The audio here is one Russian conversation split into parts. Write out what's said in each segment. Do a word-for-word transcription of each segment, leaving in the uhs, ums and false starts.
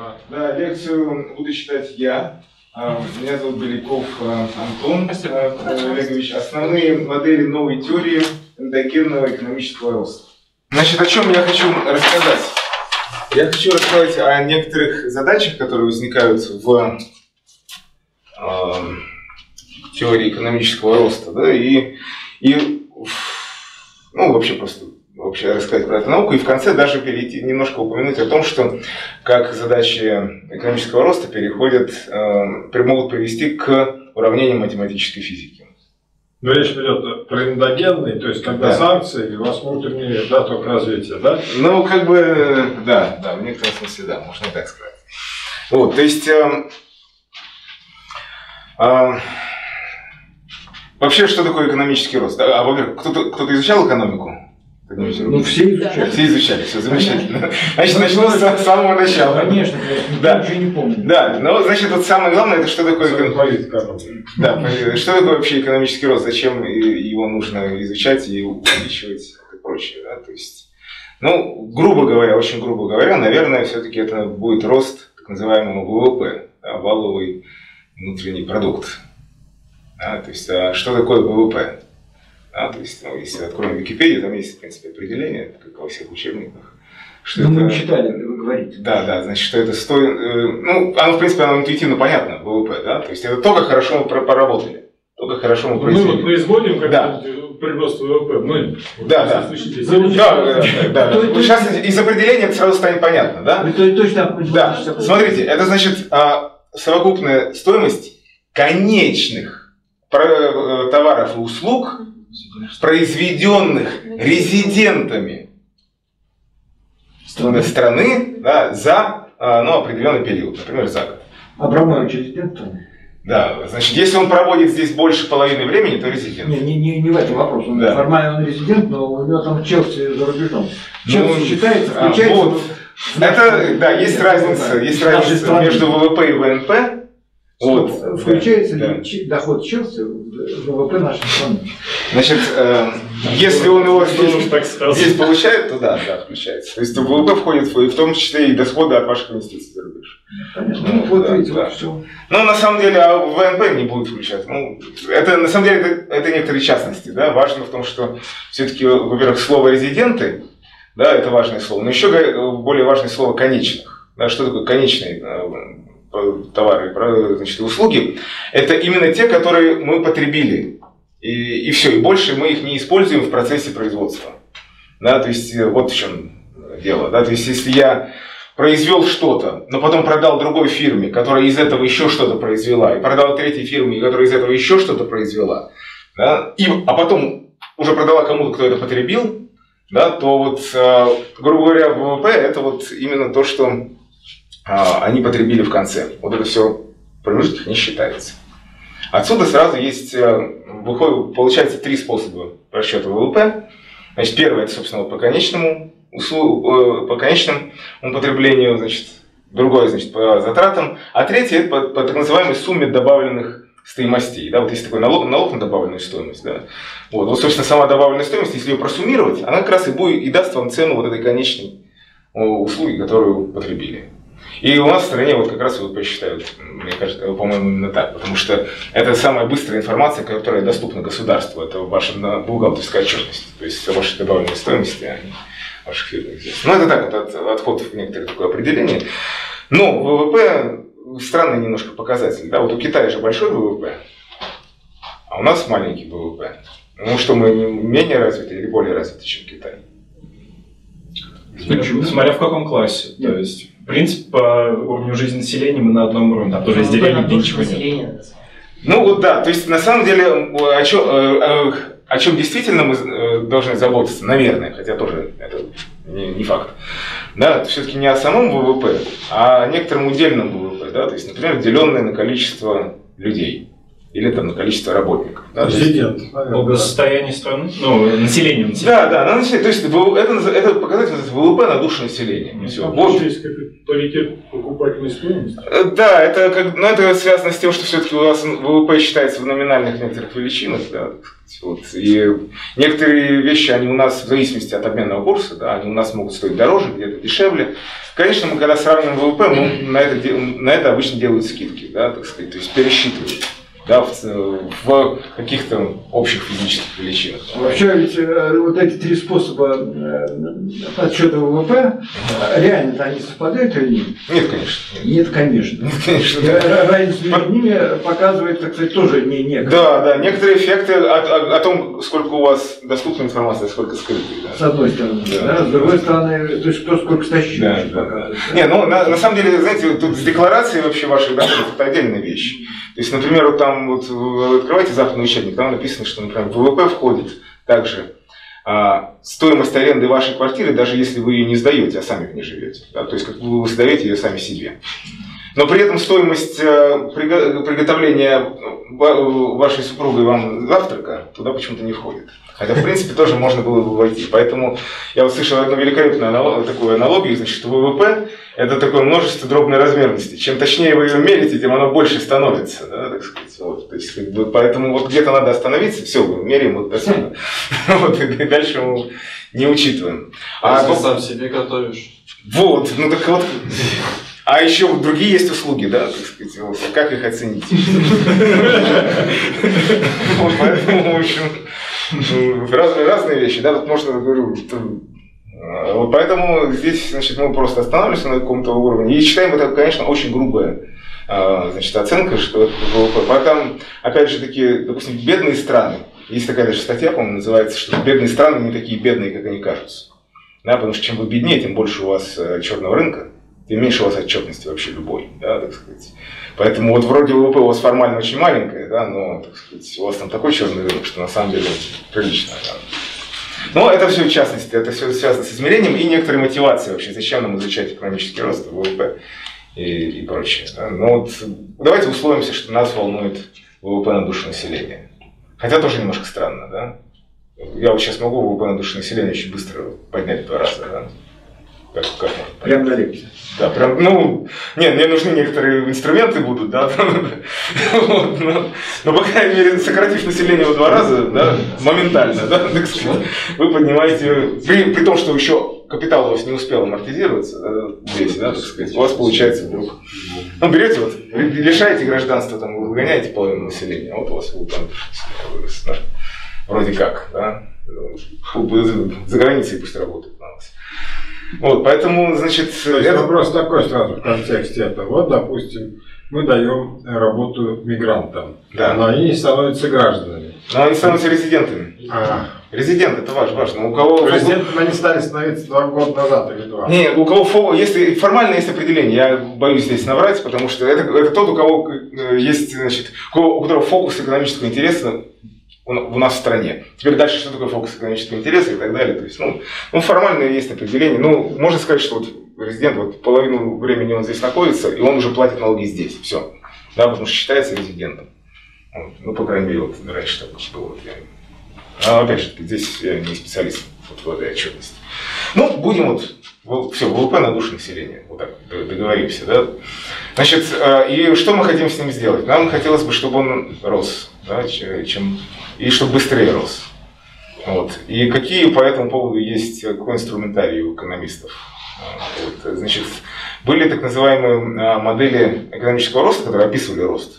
Да. Да, лекцию буду читать я. Меня зовут Беляков Антон Олегович. Основные модели новой теории эндогенного экономического роста. Значит, о чем я хочу рассказать? Я хочу рассказать о некоторых задачах, которые возникают в э, теории экономического роста, да, и, и ну, вообще просто вообще рассказать про эту науку, и в конце даже перейти, немножко упомянуть о том, что как задачи экономического роста переходят, э, могут привести к уравнениям математической физики. Но речь идет про эндогенный, то есть когда да. санкции, у вас внутреннее, да, только развитие, да? Ну, как бы, да, да, в некотором смысле, да, можно и так сказать. Вот, то есть, э, э, вообще, что такое экономический рост? А, во-первых, кто-то, кто-то изучал экономику? Ну, все изучали. Все изучали, все замечательно. Значит, начну с самого начала. Конечно, да. Ничего не помню. Да, но, значит, вот самое главное, это что такое да, что такое вообще экономический рост, зачем его нужно изучать и увеличивать и прочее. Да? То есть, ну, грубо говоря, очень грубо говоря, наверное, все-таки это будет рост так называемого ВВП, да, валовый внутренний продукт. Да? То есть, а что такое ВВП? А, то есть, ну, если откроем Википедию, там есть, в принципе, определение, как во всех учебниках. Что ну, это... мы читали, вы говорите. Да, да, значит, что это стоит... Ну, оно, в принципе, оно интуитивно понятно, ВВП, да? То есть, это то, как хорошо мы поработали, то, как хорошо мы произвели. Мы вот производим как да. производство ВВП, мы... Да, да. Да, да, да. Вот сейчас из определения это сразу станет понятно, да? Вы точно... Да, смотрите, это, значит, совокупная стоимость конечных товаров и услуг, произведенных резидентами страны, страны да, за ну, определенный период, например, за год. Абрамович резидент? Да, значит, если он проводит здесь больше половины времени, то резидент. Не, не, не, не в этом вопрос. Он да. Формально он резидент, но у него там Челси за рубежом. Челси ну, считается, включается. А, вот. Это, да, есть разница, есть разница между ВВП и ВНП. Вот, включается да, ли да. доход Челси в ВВП нашей страны? Значит, э, если он его здесь, здесь получает, то да, да, включается. То есть в ВВП входит в том числе и доходы от ваших инвестиций за рубеж. Понятно. Ну, вот да, видите, да. вот все. Ну, на самом деле, а ВНП не будет включать. Ну, это, на самом деле, это, это некоторые частности. Да? Важно в том, что все-таки, во-первых, слово резиденты, да, это важное слово, но еще более важное слово конечных. Да, что такое конечные товары, значит, и услуги, это именно те, которые мы потребили. И, и все, и больше мы их не используем в процессе производства. Да, то есть, вот в чем дело. Да, то есть, если я произвел что-то, но потом продал другой фирме, которая из этого еще что-то произвела, и продал третьей фирме, которая из этого еще что-то произвела, да, и, а потом уже продала кому-то, кто это потребил, да, то вот, грубо говоря, ВВП это вот именно то, что они потребили в конце. Вот это все в промежутках не считается. Отсюда сразу есть, выходит, получается три способа расчета ВВП. Значит, первое, это, собственно, по конечному, по конечному потреблению, значит, другое, значит, по затратам, а третье, это по, по так называемой сумме добавленных стоимостей. Да, вот есть такой налог, налог на добавленную стоимость. Да. Вот, вот, собственно, сама добавленная стоимость, если ее просуммировать, она как раз и будет и даст вам цену вот этой конечной услуги, которую потребили. И у нас в стране вот как раз вот посчитают, мне кажется, по-моему, именно так, потому что это самая быстрая информация, которая доступна государству, это ваша бухгалтерская отчетность, то есть ваши добавленные стоимости, они ваших фирм известны. Ну, это так, вот от, отход в некоторое такое определение. Но ВВП странный немножко показатель, да, вот у Китая же большой ВВП, а у нас маленький ВВП. Ну что, мы менее развиты или более развиты, чем Китай? Почему? Смотря в каком классе, то есть... В принципе, по уровню жизни населения мы на одном уровне, там тоже из деревни где ничего нет. Ну вот да, то есть на самом деле о чем, о чем действительно мы должны заботиться, наверное, хотя тоже это не, не факт, да, все-таки не о самом ВВП, а о некотором удельном ВВП, да, то есть, например, деленное на количество людей. Или там на количество работников. Да, Президент. Благосостояние страны? Ну, население. Да, да, на население. То есть это, это показатель ВВП на душу населения. Ну, все. Вот есть как паритет покупателей. покупательной стоимости? Да, это, как, ну, это связано с тем, что все-таки у нас ВВП считается в номинальных некоторых величинах. Да, вот, и некоторые вещи, они у нас, в зависимости от обменного курса, да, они у нас могут стоить дороже, где-то дешевле. Конечно, мы когда сравниваем ВВП, мы на, это, на это обычно делают скидки, да, так сказать, то есть пересчитывают. Да, в, в каких-то общих физических величинах. Вообще ведь вот эти три способа подсчета ВВП, реально-то они совпадают или нет? Нет, конечно. Нет, нет конечно. Нет, конечно. Да. Разница между ними показывает, так сказать, тоже не некоторые. Да, да, некоторые эффекты о, о, о том, сколько у вас доступна информация, сколько скрытой. Да. С одной стороны, да. Да, с другой стороны, то есть кто сколько стащил, да, да. показывает. Да. Не, ну на, на самом деле, знаете, тут с декларацией вообще ваших доходов это отдельная вещь. То есть, например, вот там вот вы открываете западный учебник, там написано, что, например, в ВВП входит также а, стоимость аренды вашей квартиры, даже если вы ее не сдаете, а сами в ней живете. Да? То есть, как вы сдаете ее сами себе. Но при этом стоимость а, приго приготовления вашей супругой вам завтрака туда почему-то не входит. Хотя, в принципе, тоже можно было бы войти. Поэтому я вот слышал одну великолепную аналог, такую аналогию, значит, что ВВП – это такое множество дробной размерности. Чем точнее вы ее мерите, тем оно больше становится. Да, так сказать. Вот, то есть, как бы, поэтому вот где-то надо остановиться, все, мы меряем вот так. Вот, и дальше мы не учитываем. А, а ты сам себе готовишь? Вот, ну так вот. А еще другие есть услуги, да, так сказать, вот, как их оценить? Поэтому, в общем, разные, разные вещи, да, вот можно, говорю, вот поэтому здесь, значит, мы просто останавливаемся на каком-то уровне и считаем это, конечно, очень грубая, значит, оценка, что это ВВП. Поэтому, опять же, такие, допустим, бедные страны, есть такая даже статья, по-моему, называется, что бедные страны не такие бедные, как они кажутся, да, потому что чем вы беднее, тем больше у вас черного рынка, тем меньше у вас отчетности вообще любой, да, так сказать. Поэтому вот вроде ВВП у вас формально очень маленькое, да, но, так сказать, у вас там такой черный рынок, что на самом деле прилично. Да. Но это все в частности, это все связано с измерением и некоторой мотивацией вообще, зачем нам изучать экономический рост, ВВП и, и прочее. Да. Но вот давайте условимся, что нас волнует ВВП на душу населения. Хотя тоже немножко странно, да. Я вот сейчас могу ВВП на душу населения очень быстро поднять в два раза, да. Как, как прям на лекции. Да, прям, ну, нет, мне нужны некоторые инструменты будут, да, вот, но, но, по крайней мере, сократив население в два раза, да, моментально, да, так сказать, вы поднимаете, при, при том, что еще капитал у вас не успел амортизироваться, да, здесь, да, так сказать, у вас получается вдруг, ну, берете, вот, лишаете гражданства, там, вы выгоняете половину населения, вот у вас вот, там, вырос, да, вроде как, да, за границей пусть работают на вас. Вот, поэтому, значит... То есть это... вопрос такой сразу в контексте этого. Вот, допустим, мы даем работу мигрантам, да. Но они не становятся гражданами. Но они становятся резидентами. А. Резидент, это важно. важно. У кого... Резидентами они стали становиться два года назад или два. Не, у кого если формально есть определение, я боюсь здесь наврать, потому что это, это тот, у кого есть, значит, у, кого, у которого фокус экономического интереса у нас в стране. Теперь дальше, что такое фокус экономического интереса и так далее. То есть, ну, ну, формально есть определение. Ну, можно сказать, что вот резидент, вот половину времени он здесь находится, и он уже платит налоги здесь. Все. Да, потому что считается резидентом. Вот. Ну, по крайней мере, вот раньше так было. Вот, я... А опять же, здесь я не специалист вот, в этой отчетности. Ну, будем вот, вот все, ВВП на душу населения. Вот так договоримся, да. Значит, и что мы хотим с ним сделать? Нам хотелось бы, чтобы он рос, да, чем, и чтобы быстрее рос. Вот. И какие по этому поводу есть какой инструментарий у экономистов? Вот. Значит, были так называемые модели экономического роста, которые описывали рост.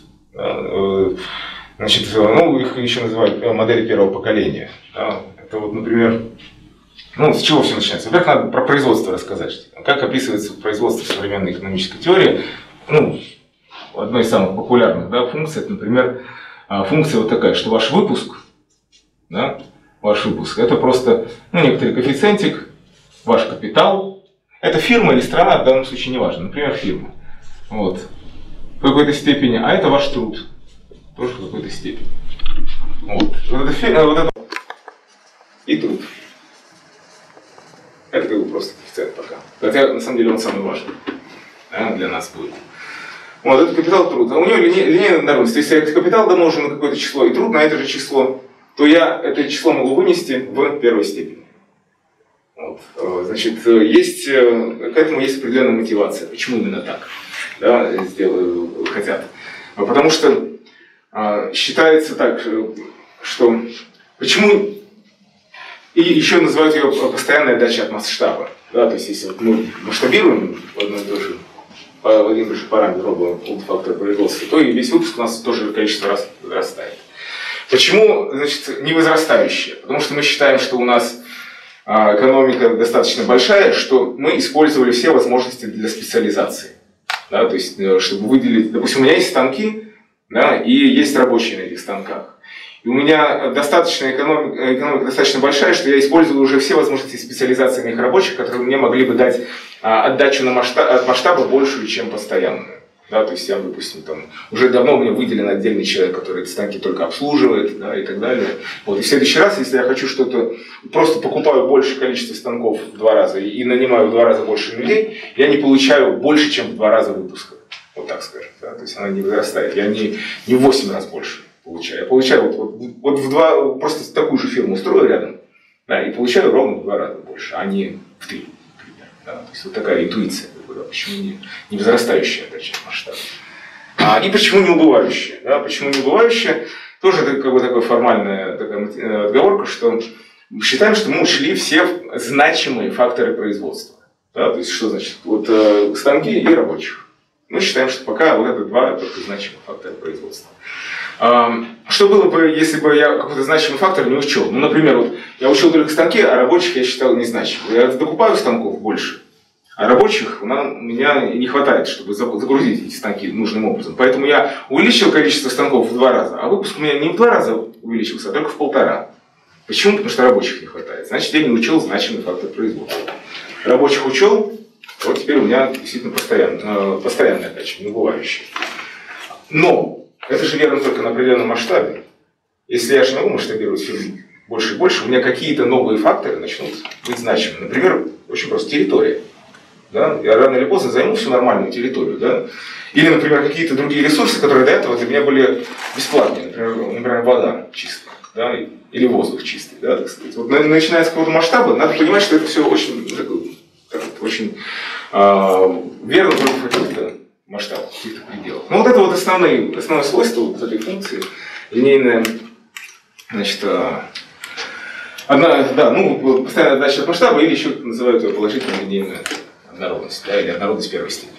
Значит, ну, их еще называют модели первого поколения. Это вот, например, ну, с чего все начинается? Во-первых, надо про производство рассказать. Как описывается производство в современной экономической теории. Ну, одной из самых популярных, да, функций, это, например, функция вот такая, что ваш выпуск, да, ваш выпуск, это просто, ну, некоторый коэффициентик, ваш капитал. Это фирма или страна, в данном случае не важно, например, фирма. Вот. В какой-то степени, а это ваш труд. Тоже в какой-то степени. Вот. Вот это фирма, вот это и труд. Это как бы просто коэффициент пока. Хотя, на самом деле, он самый важный, да, для нас будет. Вот, это капитал труд. А у него линейная нормальность. Если капитал домножен на какое-то число и труд на это же число, то я это число могу вынести в первой степени. Вот. Значит, есть, к этому есть определенная мотивация. Почему именно так? да, сделают, хотят. Потому что а, считается так, что почему и еще называют ее постоянная отдача от масштаба. Да, то есть если вот мы масштабируем в одно и то же, в один и тот же параметр оба фактора производства, то и весь выпуск у нас тоже количество раз возрастает. Почему, значит, не возрастающее? Потому что мы считаем, что у нас экономика достаточно большая, что мы использовали все возможности для специализации. Да, то есть, чтобы выделить, допустим, у меня есть станки, да, и есть рабочие на этих станках. И у меня достаточно экономика, экономика достаточно большая, что я использую уже все возможности специализации моих рабочих, которые мне могли бы дать а, отдачу на масштаб, от масштаба большую, чем постоянную. Да, то есть я, допустим, там, уже давно у меня выделен отдельный человек, который эти станки только обслуживает, да, и так далее. Вот. И в следующий раз, если я хочу что-то, просто покупаю большее количество станков в два раза и, и нанимаю в два раза больше людей, я не получаю больше, чем в два раза выпуска. Вот так скажем. Да? То есть она не возрастает. Я не, не в восемь раз больше получаю. Я получаю вот, вот, вот в два, просто такую же фирму устрою рядом, да, и получаю ровно в два раза больше, а не в три. Да? То есть вот такая интуиция, да, почему не, не возрастающая отдача масштаба. А, и почему не убывающая? Да? Почему не убывающая? Тоже это как бы такая формальная такая отговорка, что считаем, что мы ушли все значимые факторы производства. Да? То есть что значит? Вот э, станки и рабочих. Мы считаем, что пока вот это два только значимых фактора производства. Что было бы, если бы я какой-то значимый фактор не учел? Ну, например, вот я учил только станки, а рабочих я считал незначимым. Я докупаю станков больше, а рабочих у меня не хватает, чтобы загрузить эти станки нужным образом. Поэтому я увеличил количество станков в два раза, а выпуск у меня не в два раза увеличился, а только в полтора. Почему? Потому что рабочих не хватает. Значит, я не учел значимый фактор производства. Рабочих учел, вот теперь у меня действительно постоянная, постоянная отдача, не убывающая. Но это же верно только на определенном масштабе. Если я же не могу масштабировать фирму больше и больше, у меня какие-то новые факторы начнут быть значимыми. Например, очень просто территория. Да? Я рано или поздно займу всю нормальную территорию. Да? Или, например, какие-то другие ресурсы, которые до этого для меня были бесплатными. Например, например вода чистая, да? Или воздух чистый. Да, так сказать. Вот, начиная с какого-то масштаба, надо понимать, что это все очень, так, очень э, верно только в каких-то масштабах, в каких-то пределах. Ну вот это вот основные, основное свойство вот этой функции. Линейная, значит, одна, да, ну, постоянная отдача от масштаба, или еще называют ее положительная линейная однородность, да, или однородность первой степени.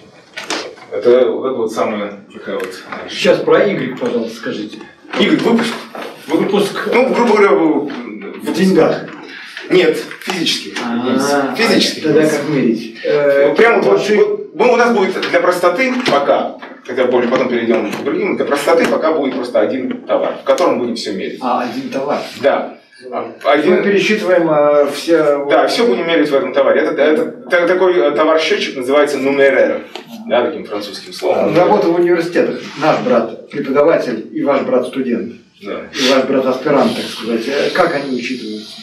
Это вот, это вот самая такая вот... Сейчас про Y, пожалуйста, скажите. Y выпуск. Выпуск, ну, грубо говоря, в, в деньгах. Нет, физически. А, физически. Тогда как мерить? Прямо вот, вот, ну, у нас будет для простоты пока, хотя более потом перейдем к другим, для простоты пока будет просто один товар, в котором будем все мерить. А, один товар? Да. Один... Мы пересчитываем а, все... Да, все будем мерить в этом товаре. Это, это, это такой товар-счетчик называется нумерер, да, таким французским словом. Работа в университетах. Наш брат преподаватель и ваш брат студент. Да. И ваш брат аспирант, так сказать. Как они учитываются?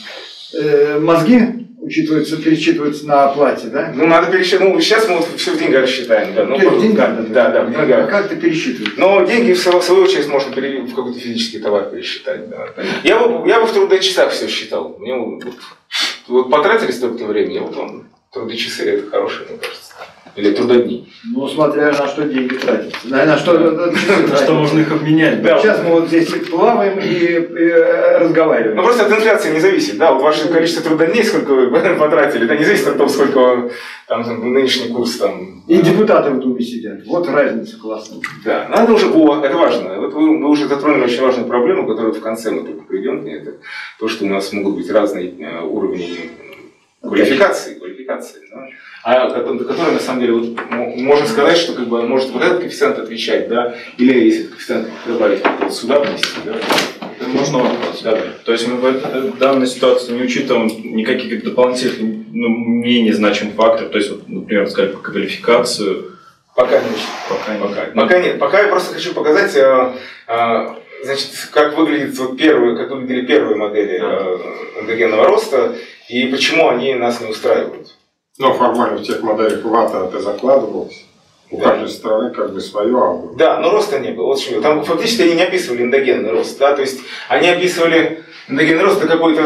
Э, мозги учитываются, пересчитываются на оплате, да? Ну, надо пересчитать. Ну, сейчас мы вот все в деньгах считаем. Да, ну, в деньгах? Да, да, в деньгах. А как ты пересчитываешь? Но деньги, в свою очередь, можно в какой-то физический товар пересчитать. Да. Я, бы, я бы в трудочасах все считал. Мне вот, вот потратили столько времени, вот он, трудочасы, это хорошее, мне кажется. Или трудодни. Ну, смотря на что деньги тратятся. На, на что, на что можно их обменять. Да. Сейчас мы вот здесь плаваем и, и разговариваем. Ну, просто от инфляции не зависит. Да? Вот ваше количество трудодней, сколько вы потратили, это не зависит от того, сколько там, нынешний курс. Там, и депутаты в Думе сидят. Вот разница классная. Да, но это уже о, это важно. Вот вы, вы уже затронули очень важную проблему, которую в конце мы только придем к ней. Это то, что у нас могут быть разные уровни квалификации. квалификации да? А который на самом деле вот, можно сказать, что как бы может вот этот коэффициент отвечать, да, или если коэффициент добавить вот сюда внести, да. Это можно вопрос. Да, да. То есть мы в данной ситуации не учитываем никаких дополнительных, ну, менее значимых факторов, то есть, вот, например, сказать, квалификацию. Пока не пока, пока. пока нет. Пока я просто хочу показать, а, а, значит, как выглядит вот первые, как выглядели первые модели а, эндогенного роста и почему они нас не устраивают. Но формально в тех моделях вата это закладывалось. У да. каждой страны как бы свое, а... Да, но роста не было. Вот что, там фактически они не описывали эндогенный рост. Да? То есть они описывали эндогенный рост до какой-то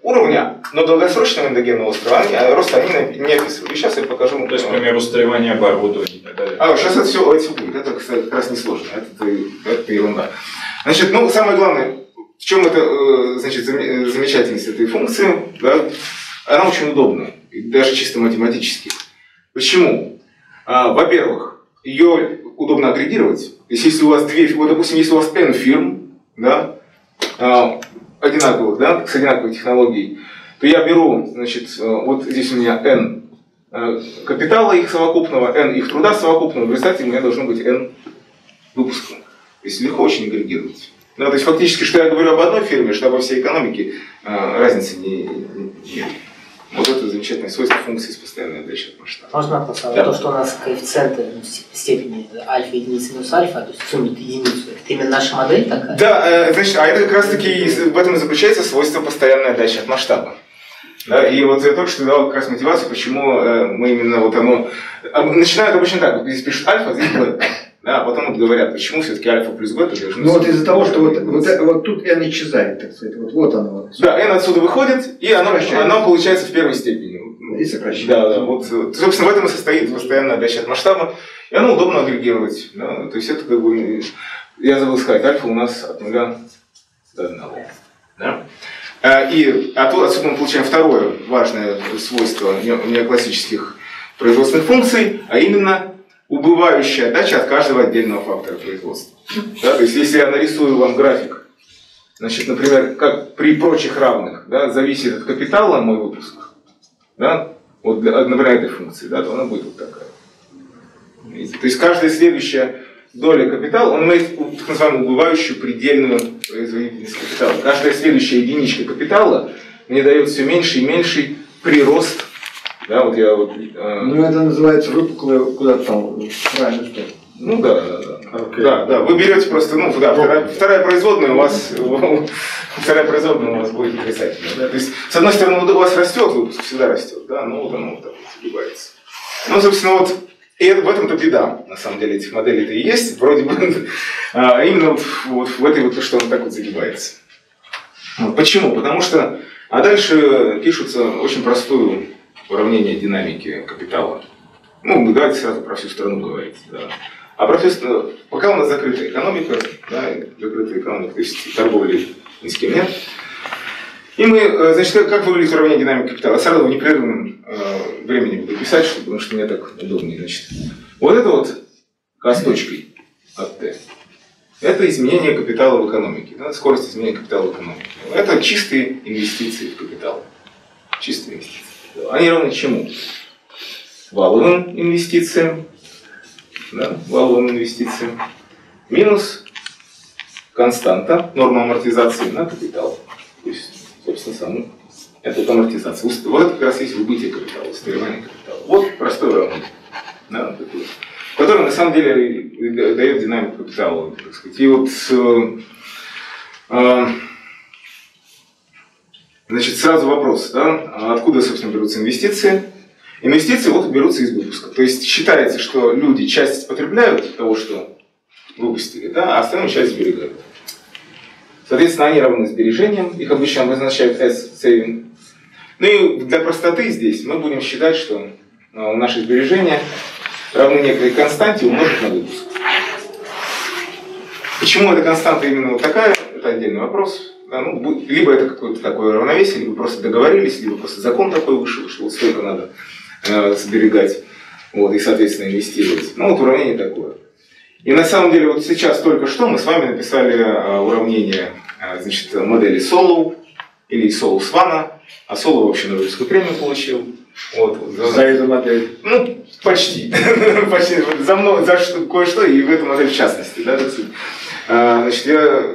уровня, но долгосрочного эндогенного роста они, роста они не описывали. И сейчас я покажу. То есть, к примеру, устаревание оборудования и так далее. А, сейчас это все, это все будет. Это, кстати, как раз несложно. Это, это ерунда. Значит, ну, самое главное, в чем это, значит, замечательность этой функции, да, она очень удобна, даже чисто математически. Почему? А, во-первых, ее удобно агрегировать. То есть, если у вас две, вот, допустим, если у вас n фирм, да, а, одинаковых, да, с одинаковой технологией, то я беру, значит, вот здесь у меня n капитала их совокупного, n их труда совокупного, в результате у меня должно быть n выпусков. То есть легко очень агрегировать. Да, то есть фактически, что я говорю об одной фирме, что обо всей экономике, разницы не, нет. Вот это замечательное свойство функции с постоянной отдачей от масштаба. Можно вопрос? Да. То, что у нас коэффициенты ну, степени альфа единицы минус альфа, то есть суммит единицу, это именно наша модель такая? Да, значит, а это как раз таки в этом и заключается свойство постоянной отдачи от масштаба. Да, и вот я только что дал как раз мотивацию, почему мы именно вот оно... Начинают обычно так, вот здесь пишут альфа, здесь бета. Да, а потом вот говорят, почему все-таки альфа плюс бета должны... Ну вот из-за того, что вот, вот, вот тут n исчезает, так сказать, вот, вот оно. Вот. Да, n отсюда выходит, и оно, оно получается в первой степени. И сокращается. Да, да, вот, собственно, в этом и состоит постоянная отдача от масштаба, и оно удобно агрегировать. Да, то есть это как бы, я забыл сказать, альфа у нас от нуля до одного. Да? И отсюда мы получаем второе важное свойство неоклассических производственных функций, а именно убывающая отдача от каждого отдельного фактора производства. Да, то есть если я нарисую вам график, значит, например, как при прочих равных, да, зависит от капитала мой выпуск, да, вот, например, этой функции, да, то она будет вот такая. Видите? То есть каждая следующая доля капитала, он имеет так называемую убывающую предельную производительность капитала. Каждая следующая единичка капитала мне дает все меньше и меньший прирост. Да, вот я вот, э... Ну это называется выпуклое куда-то там, правильно что? Ну да, да, да. Okay. Да, да. Вы берете просто, ну да, вторая, вторая производная у вас, вторая производная у вас будет отрицательная. Да? То есть, с одной стороны, у вас растет, выпуск всегда растет, да, но вот оно вот так вот сгибается. Ну, собственно, вот, и это, в этом-то беда, на самом деле, этих моделей-то и есть, вроде бы, а именно вот, вот в этой вот, что он так вот загибается. Вот. Почему? Потому что, а дальше пишутся очень простое уравнение динамики капитала. Ну, давайте сразу про всю страну говорить. Да. А про всю, пока у нас закрытая экономика, да, закрытая экономика, то есть торговли ни с кем нет. И мы, значит, как, как выглядит уравнение динамики капитала? Сразу в непрерывном э, времени буду писать, потому что мне так удобнее. Значит. Вот это вот k с точкой от t. Это изменение капитала в экономике. Да, скорость изменения капитала в экономике. Это чистые инвестиции в капитал. Чистые инвестиции. Они равны чему? Валовым инвестициям, да, валовым инвестициям, минус константа, норма амортизации на капитал. То есть, собственно, саму эту амортизацию. Вот это как раз есть выбытие капитала, устаревание капитала. Вот простое уравнение, да, которое на самом деле дает динамику капитала. Так сказать. И вот э, значит, сразу вопрос, да, откуда, собственно, берутся инвестиции? Инвестиции вот берутся из выпуска. То есть считается, что люди часть потребляют того, что выпустили, да, а остальную часть сберегают. Соответственно, они равны сбережениям, их обычно обозначают S-saving. Ну и для простоты здесь мы будем считать, что наши сбережения равны некой константе умножить на выпуск. Почему эта константа именно вот такая, это отдельный вопрос. Да, ну, либо это какое-то такое равновесие, либо просто договорились, либо просто закон такой вышел, что вот столько надо э, сберегать, вот, и, соответственно, инвестировать. Ну, вот уравнение такое. И на самом деле, вот сейчас только что мы с вами написали э, уравнение э, значит, модели Солоу, или Солоу-Свана, а Солоу вообще Нобелевскую премию получил. Вот, за, за эту модель? Ну, почти. почти за мной, за что, кое-что, и в эту модель в частности. Да, так сказать. А, значит, я...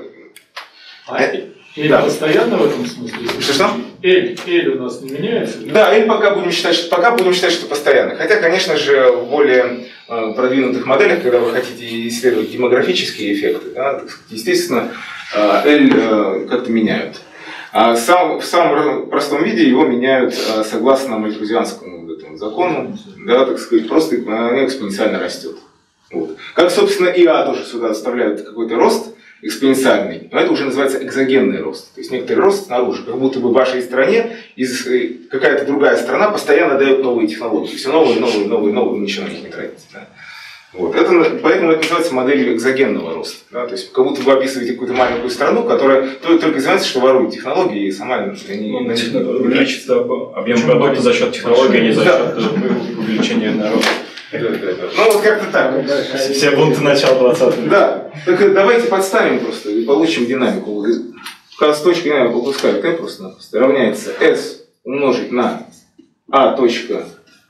L да. Постоянно в этом смысле? Что-что? L, L у нас не меняется? Да, L пока будем считать, что, пока будем считать, что постоянно. Хотя, конечно же, в более э, продвинутых моделях, когда вы хотите исследовать демографические эффекты, да, так сказать, естественно, э, L э, как-то меняют. А сам, в самом простом виде его меняют э, согласно мальтузианскому вот этому закону, да, так сказать, просто они экспоненциально растет. Вот. Как, собственно, и А тоже сюда оставляют какой-то рост, экспоненциальный, но это уже называется экзогенный рост. То есть некоторый рост снаружи, как будто бы в вашей стране из, какая-то другая страна постоянно дает новые технологии. Все новые, новые, новые, новые, ничего на них не тратите. Да? Вот. Это, поэтому это называется моделью экзогенного роста. Да? То есть как будто вы описываете какую-то маленькую страну, которая только занимается, что ворует технологии, и сама они, ну, они, увеличится объем продукта за счет технологий, а не за счет увеличения народа. Да, да, да. Ну вот как-то так. Все бунты начала двадцатого. Да. Так давайте подставим просто и получим динамику. С точки динамика выпускаю t просто-напросто равняется s умножить на a точка.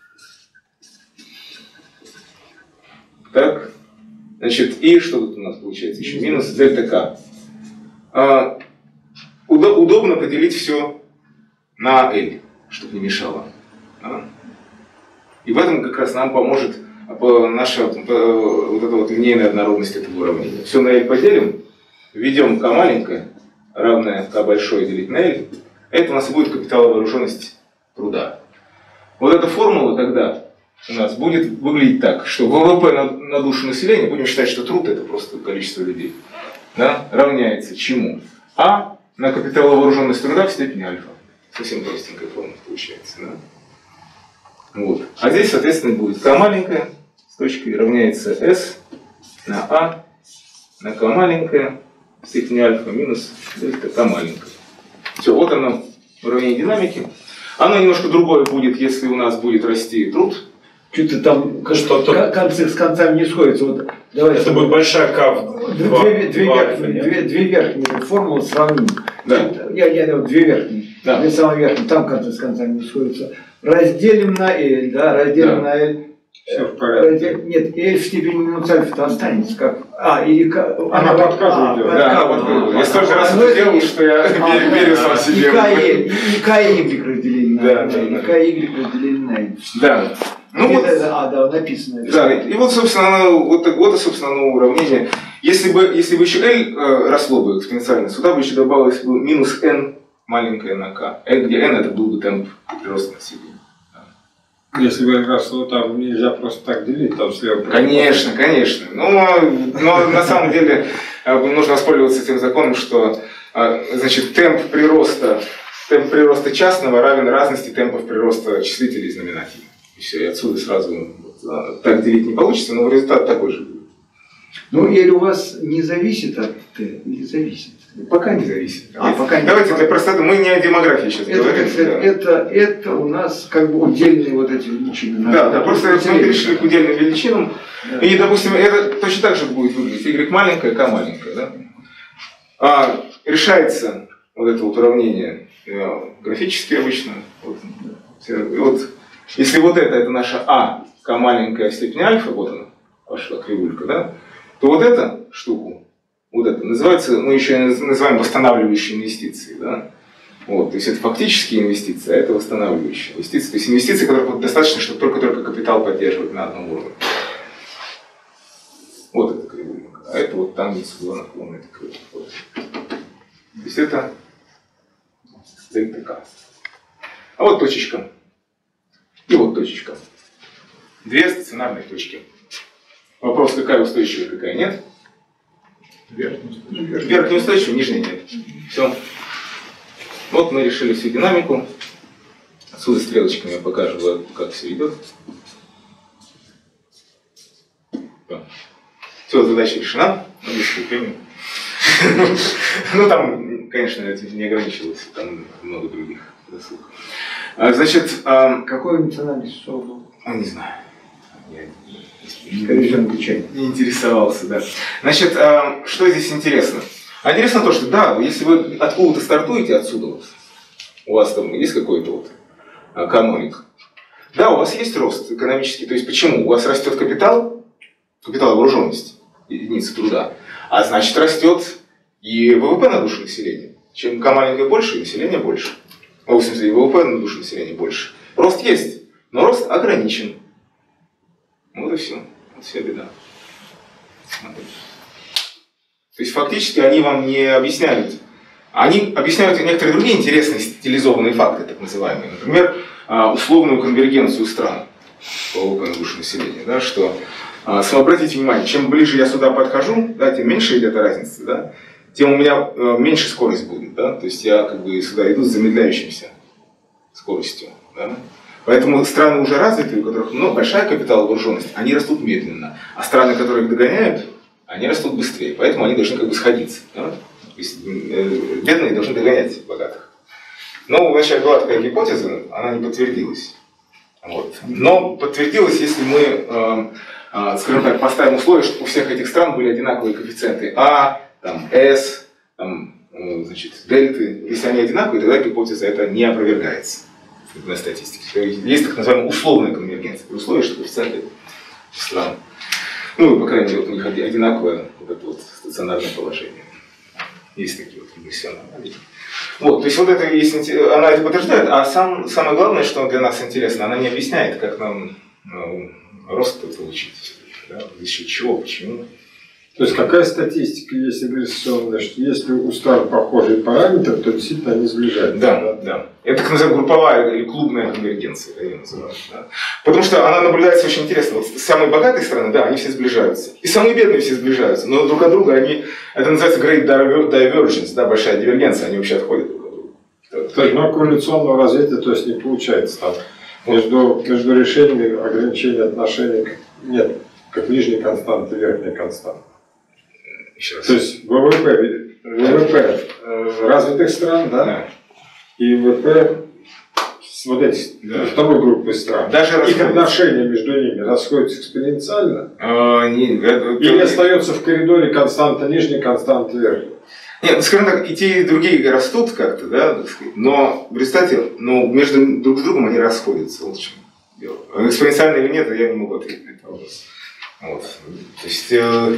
Так. Значит, и что тут у нас получается? Еще минус дельта k. А, удобно поделить все на L, чтобы не мешало. А? И в этом как раз нам поможет наша вот эта вот линейная однородность этого уравнения. Все на L поделим, введем k маленькое, равное k большое делить на L. Это у нас и будет капиталовооруженность труда. Вот эта формула тогда у нас будет выглядеть так, что ВВП на, на душу населения, будем считать, что труд это просто количество людей, да, равняется чему? А на капиталовооруженность труда в степени альфа. Совсем простенькая формула получается. Да? Вот. А здесь, соответственно, будет k маленькая с точкой равняется s на a на k маленькая в степени альфа минус дельта k маленькая. Все, вот оно уравнение динамики. Оно немножко другое будет, если у нас будет расти труд. Что-то там что-то концы с концами не сходятся. Вот, давай это будет большая k в две, две, верхние, две, две верхние формулы сравним. Да. Я, я, две верхние. Да. Две самые верхние. Там концы с концами не сходятся. Разделим на L, да, разделим да. на L. Все в порядке. Раздел... Нет, L в степени минус альфа останется как. А, или к... Она под К а, идет. Да, под К. Я столько раз это делал, что я верю сам себе. И К и Y разделили на L. И К и Y разделили на L. Да. Ну вот, а, да, написано. Да, и вот, собственно, оно, вот, вот, собственно, оно уравнение. Если бы, если бы еще L э, росло бы экспоненциально, сюда бы еще добавилось бы минус n маленькое на k, где n это был бы темп прироста населения. Если бы росло, там нельзя просто так делить, там слева. Конечно, конечно. Но, но на самом деле нужно воспользоваться тем законом, что значит, темп прироста, темп прироста частного равен разности темпов прироста числителей и знаменателей. И все, и отсюда сразу вот, так делить не получится, но результат такой же будет. Ну, или у вас не зависит от t, или зависит? Пока не зависит. А, пока Давайте для простоты, мы не о демографии сейчас это, говорим. Это, да. это, это у нас как бы удельные вот эти величины. Да, да, просто мы перешли к удельным величинам. Да. И, допустим, это точно так же будет выглядеть. Y маленькая, K маленькая. Да? А, решается вот это вот уравнение графически обычно. Вот, вот, если вот это, это наша А, K маленькая в степени альфа, вот она, пошла кривулька, да, то вот эту штуку, вот это называется, мы еще называем восстанавливающие инвестиции. Да? Вот, то есть это фактические инвестиции, а это восстанавливающие инвестиции. То есть инвестиции, которых достаточно, чтобы только-только капитал поддерживать на одном уровне. Вот это кривулька. А это вот там есть угла наклона. Это кривулька. Вот. То есть это дельта К. А вот точечка. И вот точечка. Две стационарные точки. Вопрос, какая устойчивая, какая нет. Верхняя устойчивая, нижняя нет. Все. Вот мы решили всю динамику. Отсюда стрелочками я покажу, как все идет. Все, задача решена. Ну, без терпения. Ну, там, конечно, это не ограничивалось. Там много других заслуг. Значит, какой национальность был? Не знаю. Скорее всего, не интересовался, да. Значит, что здесь интересно? А интересно то, что да, если вы откуда-то стартуете отсюда, вот, у вас там есть какой-то вот каноник, да, у вас есть рост экономический. То есть почему? У вас растет капитал, капиталовооруженность, единицы труда, а значит растет и ВВП на душу населения. Чем К маленькое больше, население больше. В смысле, и ВВП на душу населения больше. Рост есть, но рост ограничен. Вот и все. Вот вся беда. То есть фактически они вам не объясняют. Они объясняют некоторые другие интересные стилизованные факты, так называемые. Например, условную конвергенцию стран по ВВП на душу населения. Да, что А, обратите внимание, чем ближе я сюда подхожу, да, тем меньше идет разница, да, тем у меня э, меньше скорость будет. Да, то есть я как бы сюда иду с замедляющимся скоростью. Да. Поэтому страны уже развитые, у которых ну, большая капиталовооруженность, они растут медленно. А страны, которые их догоняют, они растут быстрее. Поэтому они должны как бы сходиться. Да? То есть э, бедные должны догонять богатых. Но вначале была такая гипотеза, она не подтвердилась. Вот. Но подтвердилось, если мы, э, э, скажем так, поставим условие, что у всех этих стран были одинаковые коэффициенты А, там, S, там, э, значит, дельты. Если они одинаковые, тогда гипотеза эта не опровергается на статистике. Есть так называемая условная конвергенция. При условии, что коэффициенты стран, ну, по крайней мере, вот у них одинаковое вот это вот стационарное положение. Есть такие вот регрессионные анализы. Вот, то есть вот это есть, она это подтверждает, а сам, самое главное, что для нас интересно, она не объясняет, как нам ну, рост получить, да, за счет чего, почему. То есть какая статистика есть регрессионная, что если у стран похожие параметры, то действительно они сближаются? Да, да, да. Это так называемая групповая или клубная конвергенция, я ее называю. Да. Потому что она наблюдается очень интересно. Вот самые богатые страны, да, они все сближаются. И самые бедные все сближаются. Но друг от друга они, это называется great divergence, да, большая дивергенция, они вообще отходят друг от друга. То есть, но корреляционного развития то есть, не получается там. Между, между решениями ограничения отношений нет, как нижней константы, верхней константы. То есть ВВП, ВВП развитых стран, да, да. И ВВП вот этих, да. Второй группы стран. Даже их расходится. Отношения между ними расходятся экспоненциально. А, не, это, или это... остается в коридоре константа нижняя, константа верхняя. Нет, скажем так, и те, и другие растут как-то, да, так сказать, но в результате, ну, между друг с другом они расходятся. Вот в чем дело. Экспоненциально или нет, я не могу ответить на этот вопрос. Вот. То есть, э,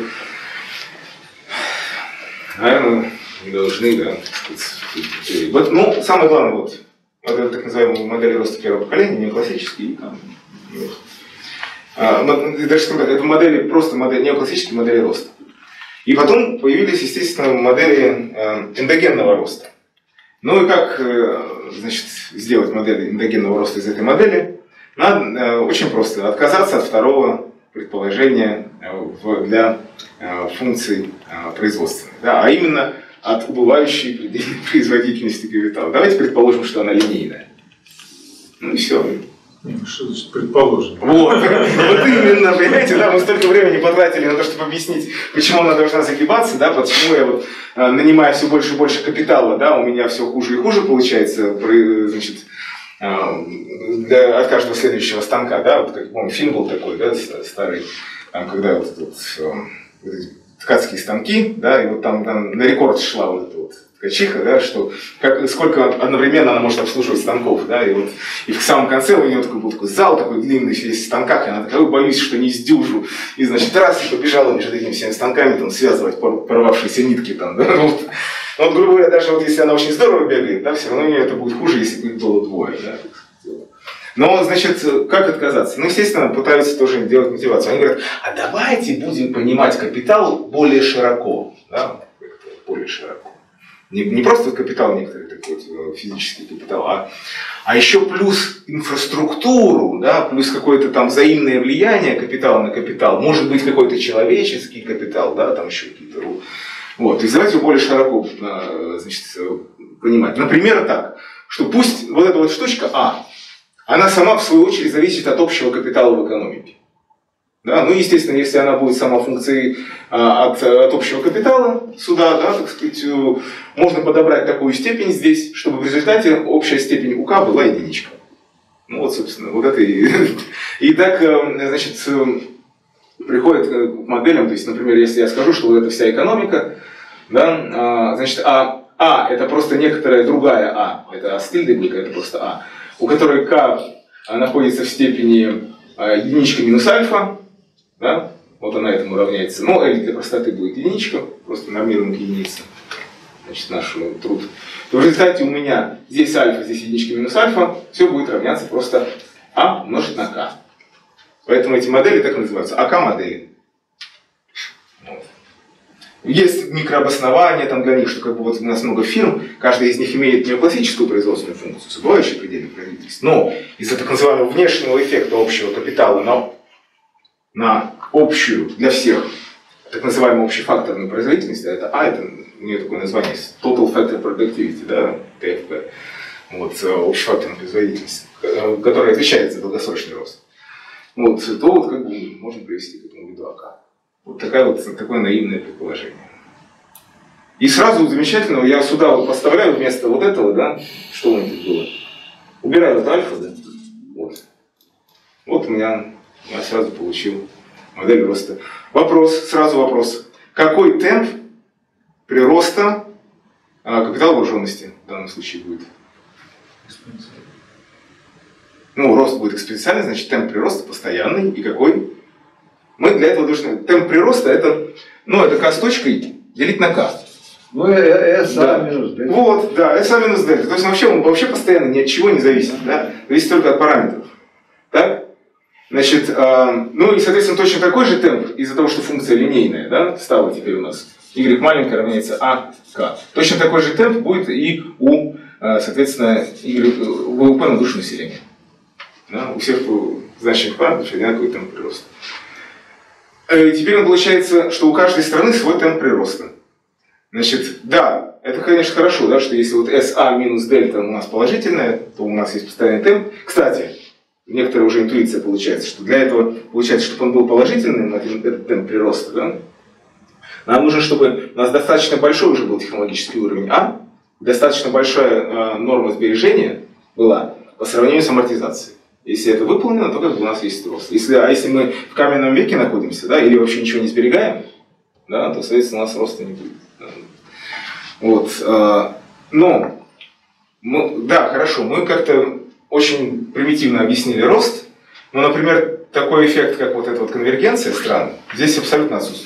наверное, не должны, да, так сказать. Вот, ну, самое главное, вот, это так называемые модели роста первого поколения, неоклассические, там, а, даже, скажем так, это модели, просто модели, неоклассические модели роста. И потом появились, естественно, модели э, эндогенного роста. Ну и как э, значит, сделать модель эндогенного роста из этой модели? Надо э, очень просто отказаться от второго предположения э, в, для э, функций э, производственных, да, а именно от убывающей предельной производительности капитала. Давайте предположим, что она линейная. Ну и все. Что значит предположим? Вот, вот именно, понимаете, да, мы столько времени потратили на то, чтобы объяснить, почему она должна загибаться, да, почему я вот, нанимая все больше и больше капитала, да, у меня все хуже и хуже получается, значит, для, от каждого следующего станка, да, вот как помню, фильм был такой, да, старый, там, когда вот, вот, вот эти ткацкие станки, да, и вот там, там на рекорд шла вот эта вот ткачиха, да, что как, сколько одновременно она может обслуживать станков, да, и вот и в самом конце у нее такой был такой зал такой длинный весь в станках, и она такая, боюсь, что не сдюжу, и значит раз и побежала между этими всеми станками там связывать порвавшиеся нитки там, да, вот, вот грубо говоря, даже вот если она очень здорово бегает, да, все равно у нее это будет хуже, если их было двое, да. Но, значит, как отказаться? Ну, естественно, пытаются тоже делать мотивацию. Они говорят, а давайте будем понимать капитал более широко. Да? Более широко. Не, не просто капитал некоторый такой вот, физический капитал, а, а еще плюс инфраструктуру, да, плюс какое-то там взаимное влияние капитала на капитал. Может быть, какой-то человеческий капитал, да, там еще какие-то. Вот. То есть давайте более широко значит, понимать. Например, так, что пусть вот эта вот штучка А, она сама, в свою очередь, зависит от общего капитала в экономике. Да? Ну, естественно, если она будет сама функцией а, от, от общего капитала сюда, да, так сказать, можно подобрать такую степень здесь, чтобы в результате общая степень у К была единичка. Ну, вот, собственно, вот это и... И так, значит, приходит к моделям, то есть, например, если я скажу, что вот это вся экономика, да, значит, А, а это просто некоторая другая А, это А с тильдой будет, это просто А, у которой К находится в степени единичка минус альфа, да? Вот она этому равняется. Ну, L для простоты будет единичка, просто нормируем к единице, значит, наш труд. То в результате у меня здесь альфа, здесь единичка минус альфа, все будет равняться просто А умножить на К. Поэтому эти модели так и называются, АК-модели. Вот. Есть микрообоснования там для них, что как бы вот у нас много фирм, каждая из них имеет неоклассическую производственную функцию, с убывающей предельной производительностью. Но из-за так называемого внешнего эффекта общего капитала на, на общую для всех, так называемую общефакторную производительность, это А, это у нее такое название, Total Factor Productivity, да, Т Ф П, вот, общефакторная производительность, которая отвечает за долгосрочный рост, вот, то вот как бы можно привести к этому виду АК. Вот, такая вот такое наивное предположение. И сразу замечательно, я сюда вот поставляю вместо вот этого, да, что у меня тут было, убираю вот альфа, да, вот, вот у меня, я сразу получил модель роста. Вопрос, сразу вопрос. Какой темп прироста а, капитала вооруженности в данном случае будет? Ну, рост будет экспоненциальный, значит темп прироста постоянный. И какой? Мы для этого должны... Темп прироста это, ну, это k с точкой делить на k. Ну, S да. минус дельта. Вот, да, S минус дельта. То есть вообще, он вообще постоянно ни от чего не зависит. Да? Зависит только от параметров. Так? Значит, э, ну и, соответственно, точно такой же темп, из-за того, что функция линейная, да, стала теперь у нас, y маленькая равняется а k. Точно такой же темп будет и у, э, соответственно, y, в ВВП на душу населения. Да, у всех значимых параметров одинаковый темп прироста. Э, теперь он получается, что у каждой страны свой темп прироста. Значит, да, это, конечно, хорошо, да, что если вот S A минус дельта у нас положительная, то у нас есть постоянный темп. Кстати, некоторая уже интуиция получается, что для этого, получается, чтобы он был положительным, этот темп прироста, да, нам нужно, чтобы у нас достаточно большой уже был технологический уровень А, достаточно большая э, норма сбережения была по сравнению с амортизацией. Если это выполнено, то как бы у нас есть рост. Если, а если мы в каменном веке находимся, да, или вообще ничего не сберегаем, да, то, соответственно, у нас роста не будет. Вот, э, но, мы, да, хорошо, мы как-то очень примитивно объяснили рост, но, например, такой эффект, как вот эта вот конвергенция стран, здесь абсолютно отсутствует.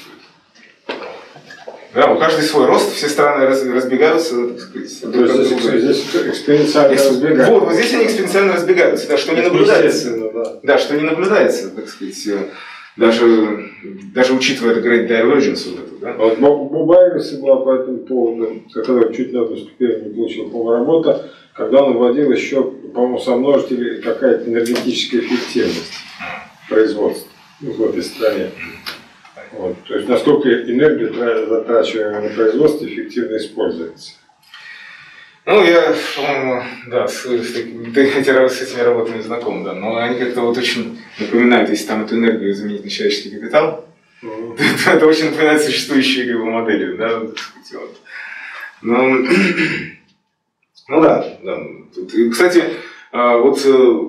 Да, у каждой свой рост, все страны раз, разбегаются, так сказать. То есть здесь, здесь экспоненциально Экс... разбегаются. Вот, вот здесь они экспоненциально разбегаются, да, что не наблюдается. Да. Да, что не наблюдается, так сказать, даже, даже учитывая это Great Divergence. Вот это, да. Вот у Бубайвиса была по этому поводу, когда чуть на одну ступень не получил, по-моему, работа, когда он вводил еще, по-моему, сомножитель какая-то энергетическая эффективность производства в этой стране. Вот. То есть насколько энергия, затрачиваемая на производство, эффективно используется. Ну, я, по-моему, да, с, с, с этими работами знаком, да, но они как-то вот очень напоминают, если там эту энергию заменить на человеческий капитал, mm-hmm. то это очень напоминает существующие как бы, модели, да, вот, вот. Ну, ну да, да. Тут, и, кстати, вот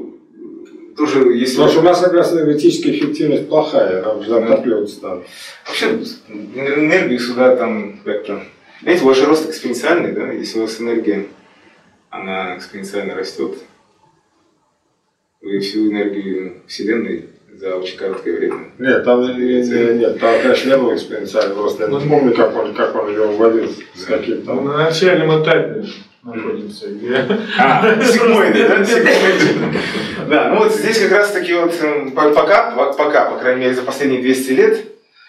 тоже есть... Потому что у нас как раз энергетическая эффективность плохая, там же затапливаться надо. Вообще, энергию сюда там как-то... Знаете, ваш рост экспоненциальный, да? Если у вас энергия, она экспоненциально растет, вы всю энергию Вселенной за очень короткое время. Нет, там, нет, там конечно, не было экспоненциального роста. Я не помню, как он, как он его вводил, с каким там. На начальном этапе находимся. А, сигмоиды, да? Сигмоиды. Да, ну вот здесь как раз таки вот пока, пока, по крайней мере, за последние двести лет,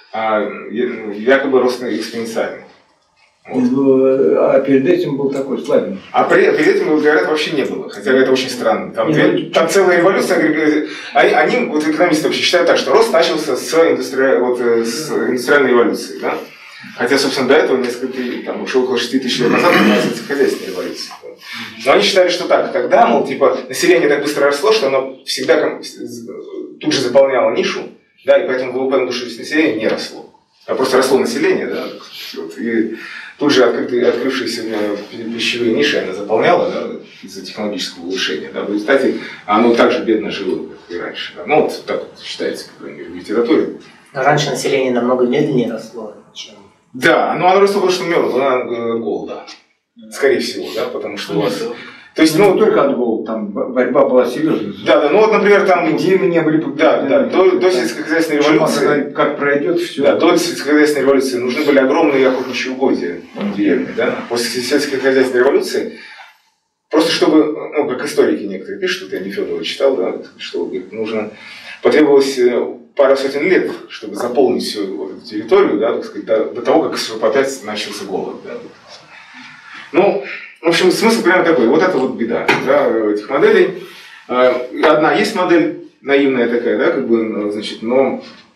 якобы рост экспоненциальный. Вот. А перед этим был такой слабенький. А при, перед этим, говорят, вообще не было. Хотя это очень странно. Там, две, там целая эволюция. Они, они, вот экономисты вообще считают так, что рост начался с, индустри... вот, с индустриальной эволюции. Да? Хотя, собственно, до этого несколько, там, уже около шести тысяч лет назад была сельскохозяйственная революция. Но они считали, что так, тогда, мол, типа, население так быстро росло, что оно всегда тут же заполняло нишу, да, и поэтому ВВП на душу населения не росло. А просто росло население, да, вот, и тут же открытые, открывшиеся пищевые ниши она заполняла, да, из-за технологического улучшения. Да, в результате оно также бедно жило, как и раньше. Да. Ну, вот так вот считается, по крайней мере, в литературе. Но раньше население намного медленнее росло, чем... Да, но оно росло, потому что мерзло, голода. Скорее всего, да, потому что у вас... То есть, ну, не только от голода, там борьба была серьезная. Да, да, ну вот, например, там... Эпидемии не были... Да, да, до, до сельскохозяйственной революции... Как пройдет все... Да, до сельскохозяйственной революции нужны были огромные охотничьи угодья в деревне, да. После сельскохозяйственной революции, просто чтобы, ну, как историки некоторые пишут, я не Федорова читал, да, что нужно... Потребовалось пара сотен лет, чтобы заполнить всю вот эту территорию, да, так сказать, до, до того, как опять начался голод, да. Ну... В общем, смысл прямо такой. Вот это вот беда, да, этих моделей. Одна есть модель наивная такая, да, как бы, значит, но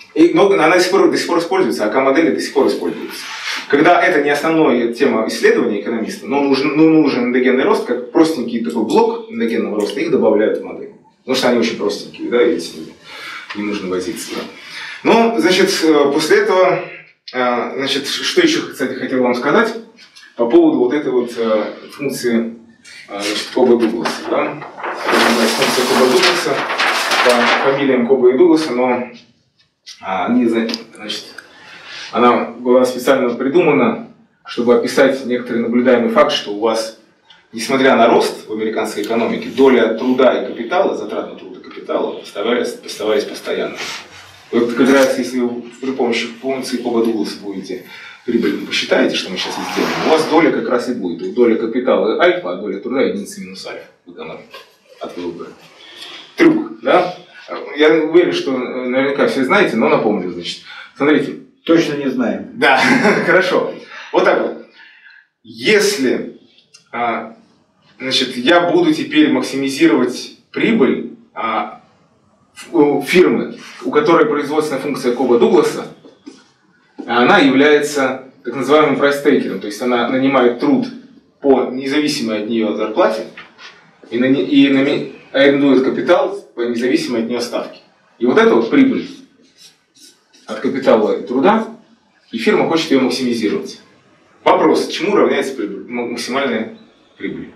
И, но она до сих, пор, до сих пор используется, АК-модели до сих пор используются. Когда это не основная тема исследования экономиста, но нужен, ну, нужен эндогенный рост, как простенький такой блок эндогенного роста, их добавляют в модель. Потому что они очень простенькие, да, и с ними не нужно возиться. Да. Ну, значит, после этого, значит, что еще, кстати, хотел вам сказать по поводу вот этой вот функции, значит, Коба-Дугласа. Да? Функция Коба-Дугласа по фамилиям Коба и Дугласа, но они, значит, она была специально придумана, чтобы описать некоторый наблюдаемый факт, что у вас, несмотря на рост в американской экономике, доля труда и капитала, затрат на труд и капитала оставались, оставались постоянно. Вот как раз если вы при помощи функции Коба-Дугласа будете прибыль, посчитаете, что мы сейчас сделаем, у вас доля как раз и будет. Доля капитала альфа, а доля труда единица минус альфа. Вот она от ВВП. Трюк, да? Я уверен, что наверняка все знаете, но напомню, значит. Смотрите. Точно не знаем. Да, хорошо. Вот так вот. Если а, значит, я буду теперь максимизировать прибыль а, фирмы, у которой производственная функция Коба-Дугласа, она является так называемым прайс-тейкером, то есть она нанимает труд по независимой от нее зарплате и, на, и на, арендует капитал по независимой от нее ставке. И вот это вот прибыль от капитала и труда, и фирма хочет ее максимизировать. Вопрос, чему равняется прибыль, максимальная прибыль?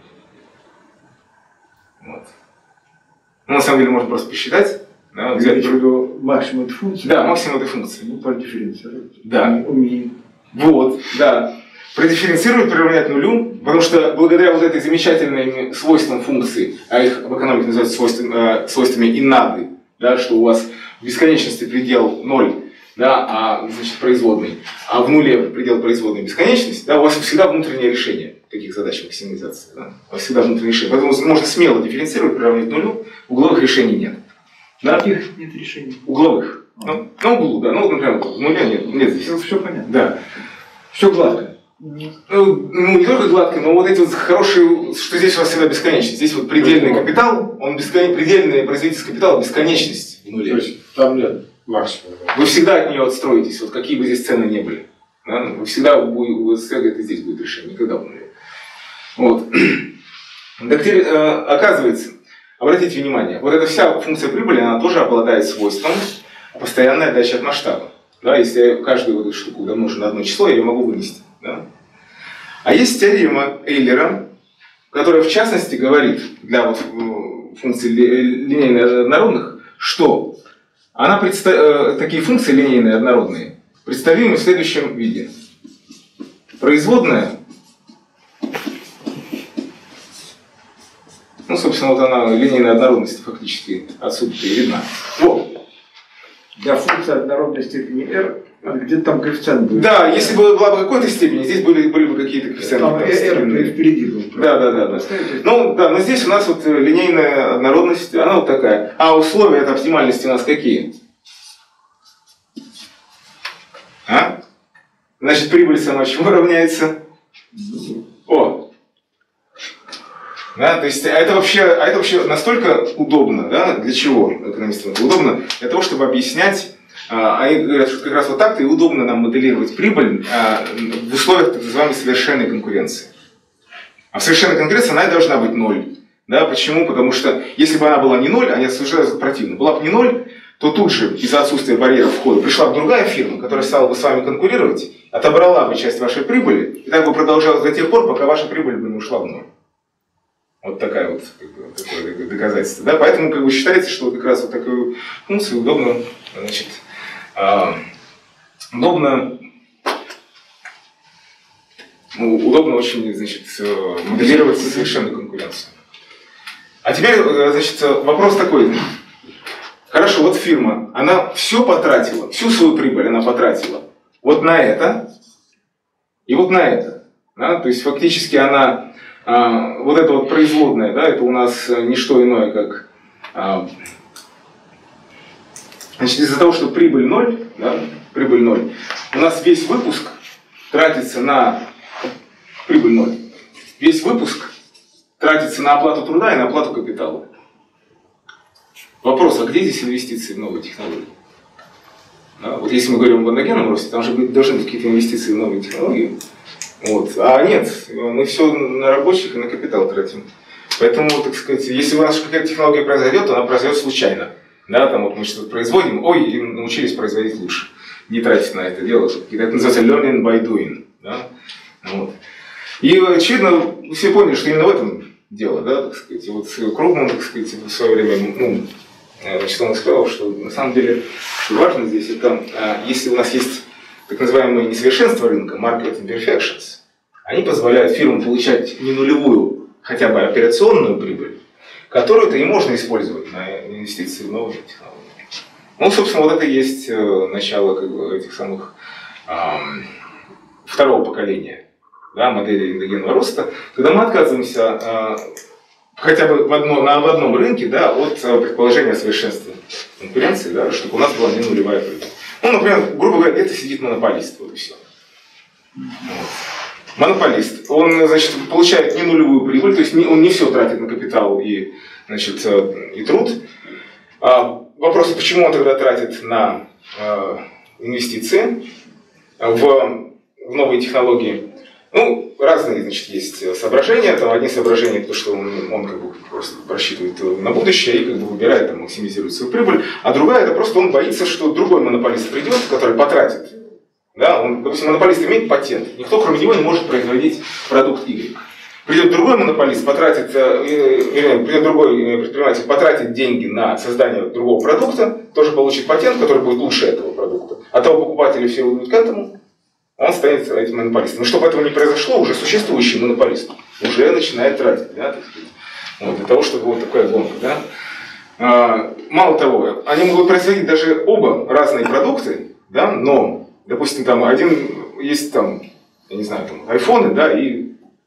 Вот. Ну, на самом деле можно просто посчитать. Да, взять максимум этой функции. Да, максимум этой функции. Ну, продифференцировать. Да. Умеем. Вот, да. Продифференцировать, приравнять нулю, потому что благодаря вот этой замечательным свойствам функции, а их в экономике называются свойствами, свойствами инады, да, что у вас в бесконечности предел ноль, да, а, значит, производный, а в нуле предел производной бесконечность, да, у вас всегда внутреннее решение таких задач максимизации. Да, у вас всегда внутреннее решение. Поэтому можно смело дифференцировать, приравнять нулю, угловых решений нет. Да? Каких нет решений? Угловых. А. Ну, на углу, да. Ну, вот, например, в нуля нет, нет здесь. Все, все понятно. Да. Все гладко. Ну, ну, не только гладко, но вот эти вот хорошие, что здесь у вас всегда бесконечность. Здесь вот предельный капитал, он бескон... предельный производительский капитал, бесконечность в нуле. То есть там нет максимума. Вы всегда от нее отстроитесь, вот какие бы здесь цены ни были. Да? Вы всегда, у вас это здесь будет решение, никогда в нуле. Вот. Так теперь, э, оказывается, обратите внимание, вот эта вся функция прибыли, она тоже обладает свойством постоянной отдачи от масштаба. Да? Если я каждую вот эту штуку домножу на одно число, я ее могу вынести. Да? А есть теорема Эйлера, которая в частности говорит для вот функций линейных однородных, что она предста... такие функции линейные однородные представимы в следующем виде. Производная, ну, собственно, вот она, линейная однородность фактически отсюда и видна. Вот. Для функции однородной степени r, где-то там коэффициент будет. Да, если бы была бы какой-то степени, здесь были, были бы какие-то коэффициенты. Там r впереди был. Да, да, да, да. Ну, да, но здесь у нас вот линейная однородность, она вот такая. А условия от оптимальности у нас какие? А? Значит, прибыль сама чему равняется? О! Да, то есть, а это вообще, а это вообще настолько удобно, да? Для чего экономистам это удобно? Для того, чтобы объяснять, а, они говорят, что как раз вот так-то и удобно нам моделировать прибыль а, в условиях так называемой совершенной конкуренции. А в совершенной конкуренции она должна быть ноль. Да? Почему? Потому что если бы она была не ноль, а я совершенно противно, была бы не ноль, то тут же из-за отсутствия барьеров входа пришла бы другая фирма, которая стала бы с вами конкурировать, отобрала бы часть вашей прибыли, и так бы продолжалось до тех пор, пока ваша прибыль бы не ушла в ноль. Вот такая вот, как бы, такое доказательство. Да? Поэтому как бы, считается, что как раз вот такую функцию удобно, значит, а, удобно, ну, удобно очень, значит, моделировать совершенную конкуренцию. А теперь, значит, вопрос такой. Хорошо, вот фирма, она все потратила, всю свою прибыль она потратила вот на это и вот на это. Да? То есть фактически она, а, вот это вот производная, да, это у нас не что иное, как, а, значит, из-за того, что прибыль ноль, да, прибыль ноль, у нас весь выпуск тратится на прибыль ноль. Весь выпуск тратится на оплату труда и на оплату капитала. Вопрос, а где здесь инвестиции в новые технологии? Да? Вот если мы говорим об эндогенном росте, там же должны быть какие-то инвестиции в новые технологии. Вот. А нет, мы все на рабочих и на капитал тратим. Поэтому, так сказать, если у нас какая-то технология произойдет, то она произойдет случайно. Да, там вот мы что-то производим, ой, и научились производить лучше. Не тратить на это дело. Это называется learning by doing. Да? Вот. И очевидно, все поняли, что именно в этом дело. Да, так сказать. И вот Крugман, так сказать, в свое время, ну, значит, он сказал, что на самом деле, что важно здесь, это если у нас есть так называемые несовершенства рынка, market imperfections, они позволяют фирмам получать не нулевую, хотя бы операционную прибыль, которую-то и можно использовать на инвестиции в новые технологии. Ну, собственно, вот это и есть начало как бы, этих самых эм, второго поколения, да, модели эндогенного роста, когда мы отказываемся э, хотя бы в, одно, на, в одном рынке, да, от предположения совершенства конкуренции, да, чтобы у нас была не нулевая прибыль. Ну, например, грубо говоря, где-то сидит монополист, вот и все. Вот. Монополист, он, значит, получает не нулевую прибыль, то есть не, он не все тратит на капитал и, значит, и труд. А вопрос, почему он тогда тратит на э, инвестиции в, в новые технологии? Ну, разные, значит, есть соображения. Там одни соображения, то, что он, он как бы просто просчитывает на будущее и как бы выбирает, там, максимизирует свою прибыль. А другая, это просто он боится, что другой монополист придет, который потратит. Да, он, допустим, монополист имеет патент. Никто, кроме него, не может производить продукт Y. Придет другой монополист, потратит, э, придет другой предприниматель, потратит деньги на создание другого продукта, тоже получит патент, который будет лучше этого продукта. А того покупатели все идут к этому, он станет этим монополистом. Но чтобы этого не произошло, уже существующий монополист уже начинает тратить, да, так сказать, вот, для того, чтобы вот такая гонка. Да. А, мало того, они могут производить даже оба разные продукты, да, но, допустим, там один есть там, я не знаю, там айфоны, да, и,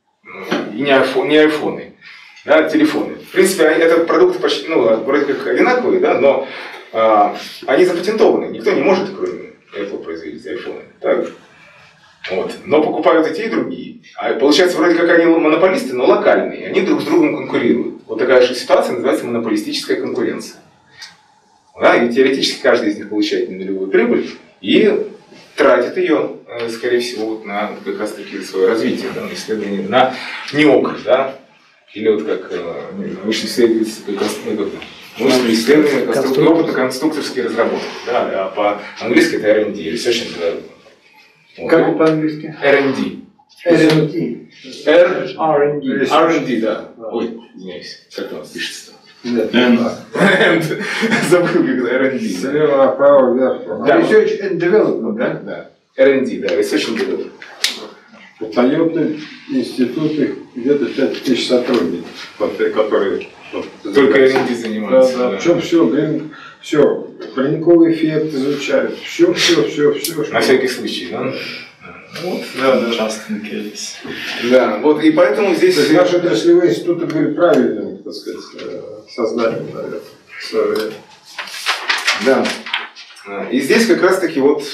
и не, айфон, не айфоны, да, телефоны. В принципе, это продукты почти, ну, вроде как одинаковые, да, но а, они запатентованы. Никто не может, кроме Apple, производить айфоны. Так? Вот. Но покупают и те, и другие. А получается, вроде как они монополисты, но локальные. Они друг с другом конкурируют. Вот такая же ситуация называется монополистическая конкуренция. Да? И теоретически каждый из них получает ненулевую прибыль и тратит ее, скорее всего, вот на как раз таки свое развитие, да, на исследование, на неокр, да, или вот как научные исследования, научные исследования, опытно-конструкторские разработки, да, а по-английски это эр энд ди, Research and Development. Вот. Как по-английски? эр энд ди. эр энд ди. ар энд ди. ар энд ди, да. Ой, извиняюсь, как у нас пишется? Нет, забыл, как эр энд ди. Слева направо, вверх. Research and Development, да? Да. эр энд ди, да, Research and Development. У Toyota институты где-то пять тысяч сотрудников, которые только эр энд ди занимаются. Да, да. Причем все, блин, все, парниковый эффект изучают, все, все, все, все. На всякий случай, да? Вот, да, да. Часто накелись. Да, вот и поэтому здесь... То есть наши отраслевые институты были правильными, так сказать, сознанием, наверное, в свое время. Да. И здесь как раз таки вот,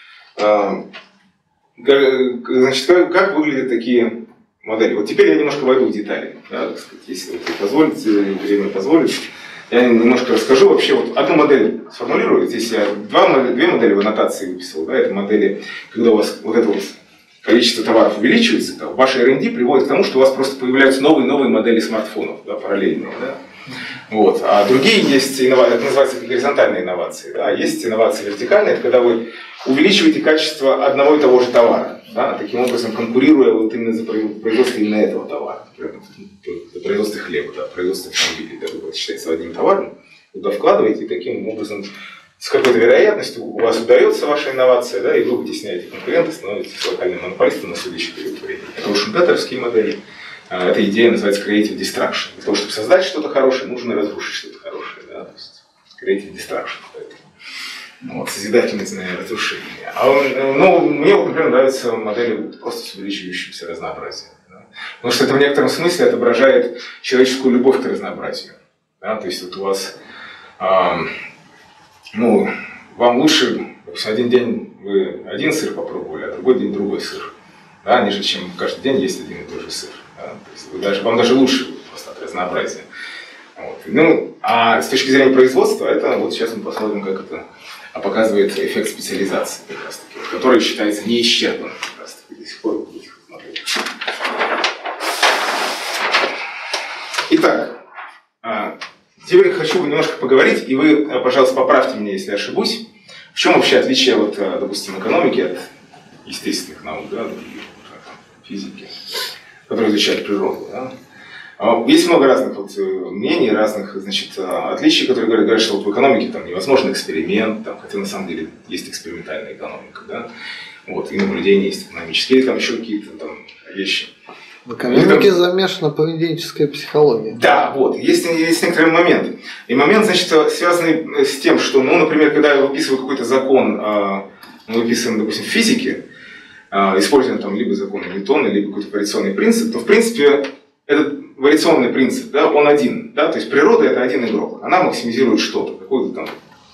значит, как, как выглядят такие модели. Вот теперь я немножко войду в детали, да, так сказать, если вы позволите, время позволит. Я немножко расскажу. Вообще, вот одну модель сформулирую. Здесь я два, две модели в аннотации выписал. Да, это модели, когда у вас вот это вот количество товаров увеличивается, то ваш эр энд ди приводит к тому, что у вас просто появляются новые новые модели смартфонов, да, параллельные. Да. Вот. А другие есть инновации, это называется горизонтальные инновации. Да. Есть инновации вертикальные, это когда вы увеличиваете качество одного и того же товара, да, таким образом конкурируя вот именно за производство именно этого товара. За производство хлеба, да, производство автомобилей, да, это считается одним товаром, туда вкладываете, и таким образом с какой-то вероятностью у вас удается ваша инновация, да, и вы вытесняете конкурента, становитесь локальным монополистом на следующий период времени. Это шумпетеровские модели. Эта идея называется creative destruction. Для того, чтобы создать что-то хорошее, нужно разрушить что-то хорошее. Да? То есть creative destruction. Поэтому. Вот, созидательное разрушение. А он, ну, мне, вот, например, нравится модель просто с увеличивающимся разнообразием. Да? Потому что это в некотором смысле отображает человеческую любовь к разнообразию. Да? То есть вот у вас, а, ну, вам лучше, допустим, один день вы один сыр попробовали, а другой день другой сыр. Да? Ниже, чем каждый день есть один и тот же сыр. Да? То есть вы даже, вам даже лучше просто от разнообразия. Вот. Ну, а с точки зрения производства, это вот сейчас мы посмотрим, как это а показывает эффект специализации, как раз таки, который считается неисчерпанным как раз таки, до сих пор в этих моделях. Итак, теперь хочу немножко поговорить, и вы, пожалуйста, поправьте меня, если ошибусь. В чем вообще отличие, вот, допустим, экономики от естественных наук, да, физики, которые изучают природу? Да? Есть много разных вот мнений, разных, значит, отличий, которые говорят, говорят, что вот в экономике там невозможен эксперимент, там, хотя на самом деле есть экспериментальная экономика, да? Вот, и наблюдения есть экономические, или там еще какие-то там вещи. В экономике там замешана поведенческая психология. Да, вот, есть, есть некоторый момент. И момент, значит, связанный с тем, что, ну, например, когда я выписываю какой-то закон, мы выписываем, допустим, в физике, используем там либо закон Ньютона, либо какой-то вариационный принцип, то, в принципе, этот вариационный принцип, да, он один. Да? То есть природа – это один игрок. Она максимизирует что-то, какую-то там…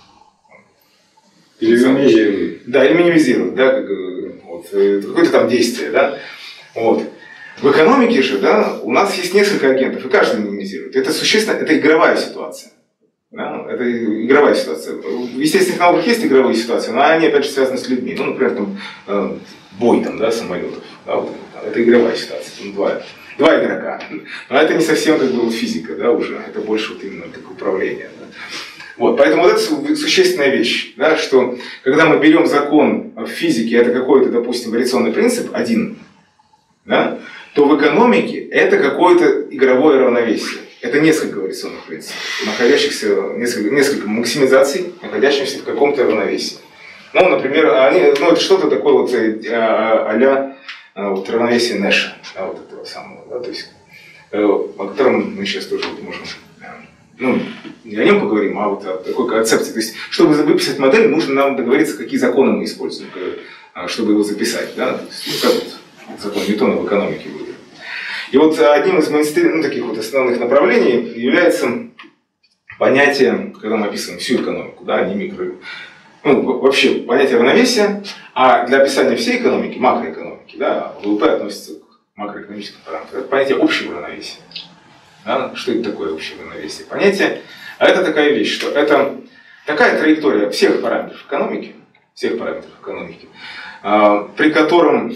Или минимизирует. Да, или минимизирует, да, как, вот, какое-то там действие. Да? Вот. В экономике же, да, у нас есть несколько агентов, и каждый минимизирует. Это существенно, это игровая ситуация. Да? Это игровая ситуация. В естественных науках есть игровые ситуации, но они, опять же, связаны с людьми. Ну, например, там, э, бой там, да, самолетов. Да, вот, это игровая ситуация. Там два, два игрока. Но это не совсем как бы вот физика, да, уже. Это больше вот именно такое управление. Да? Вот, поэтому вот это существенная вещь, да, что когда мы берем закон в физике, это какой-то, допустим, вариационный принцип, один, да, то в экономике это какое-то игровое равновесие. Это несколько вариационных принципов, находящихся, несколько, несколько максимизаций, находящихся в каком-то равновесии. Ну, например, они, ну, это что-то такое вот а-ля вот, равновесие Нэша, да, вот этого самого, да, то есть, о котором мы сейчас тоже вот можем, ну, не о нем поговорим, а вот о такой концепции. То есть, чтобы выписать модель, нужно нам договориться, какие законы мы используем, чтобы его записать, да, то есть, ну, как вот закон Ньютона в экономике будет. И вот одним из ну, таких вот основных направлений является понятие, когда мы описываем всю экономику, да, не микро, ну, вообще понятие равновесия, а для описания всей экономики, макроэкономики, да, ВВП относится к макроэкономическим параметрам, это понятие общего равновесия. Да? Что это такое общее равновесие? Понятие, а это такая вещь, что это такая траектория всех параметров экономики, всех параметров экономики, при котором,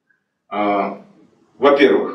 во-первых,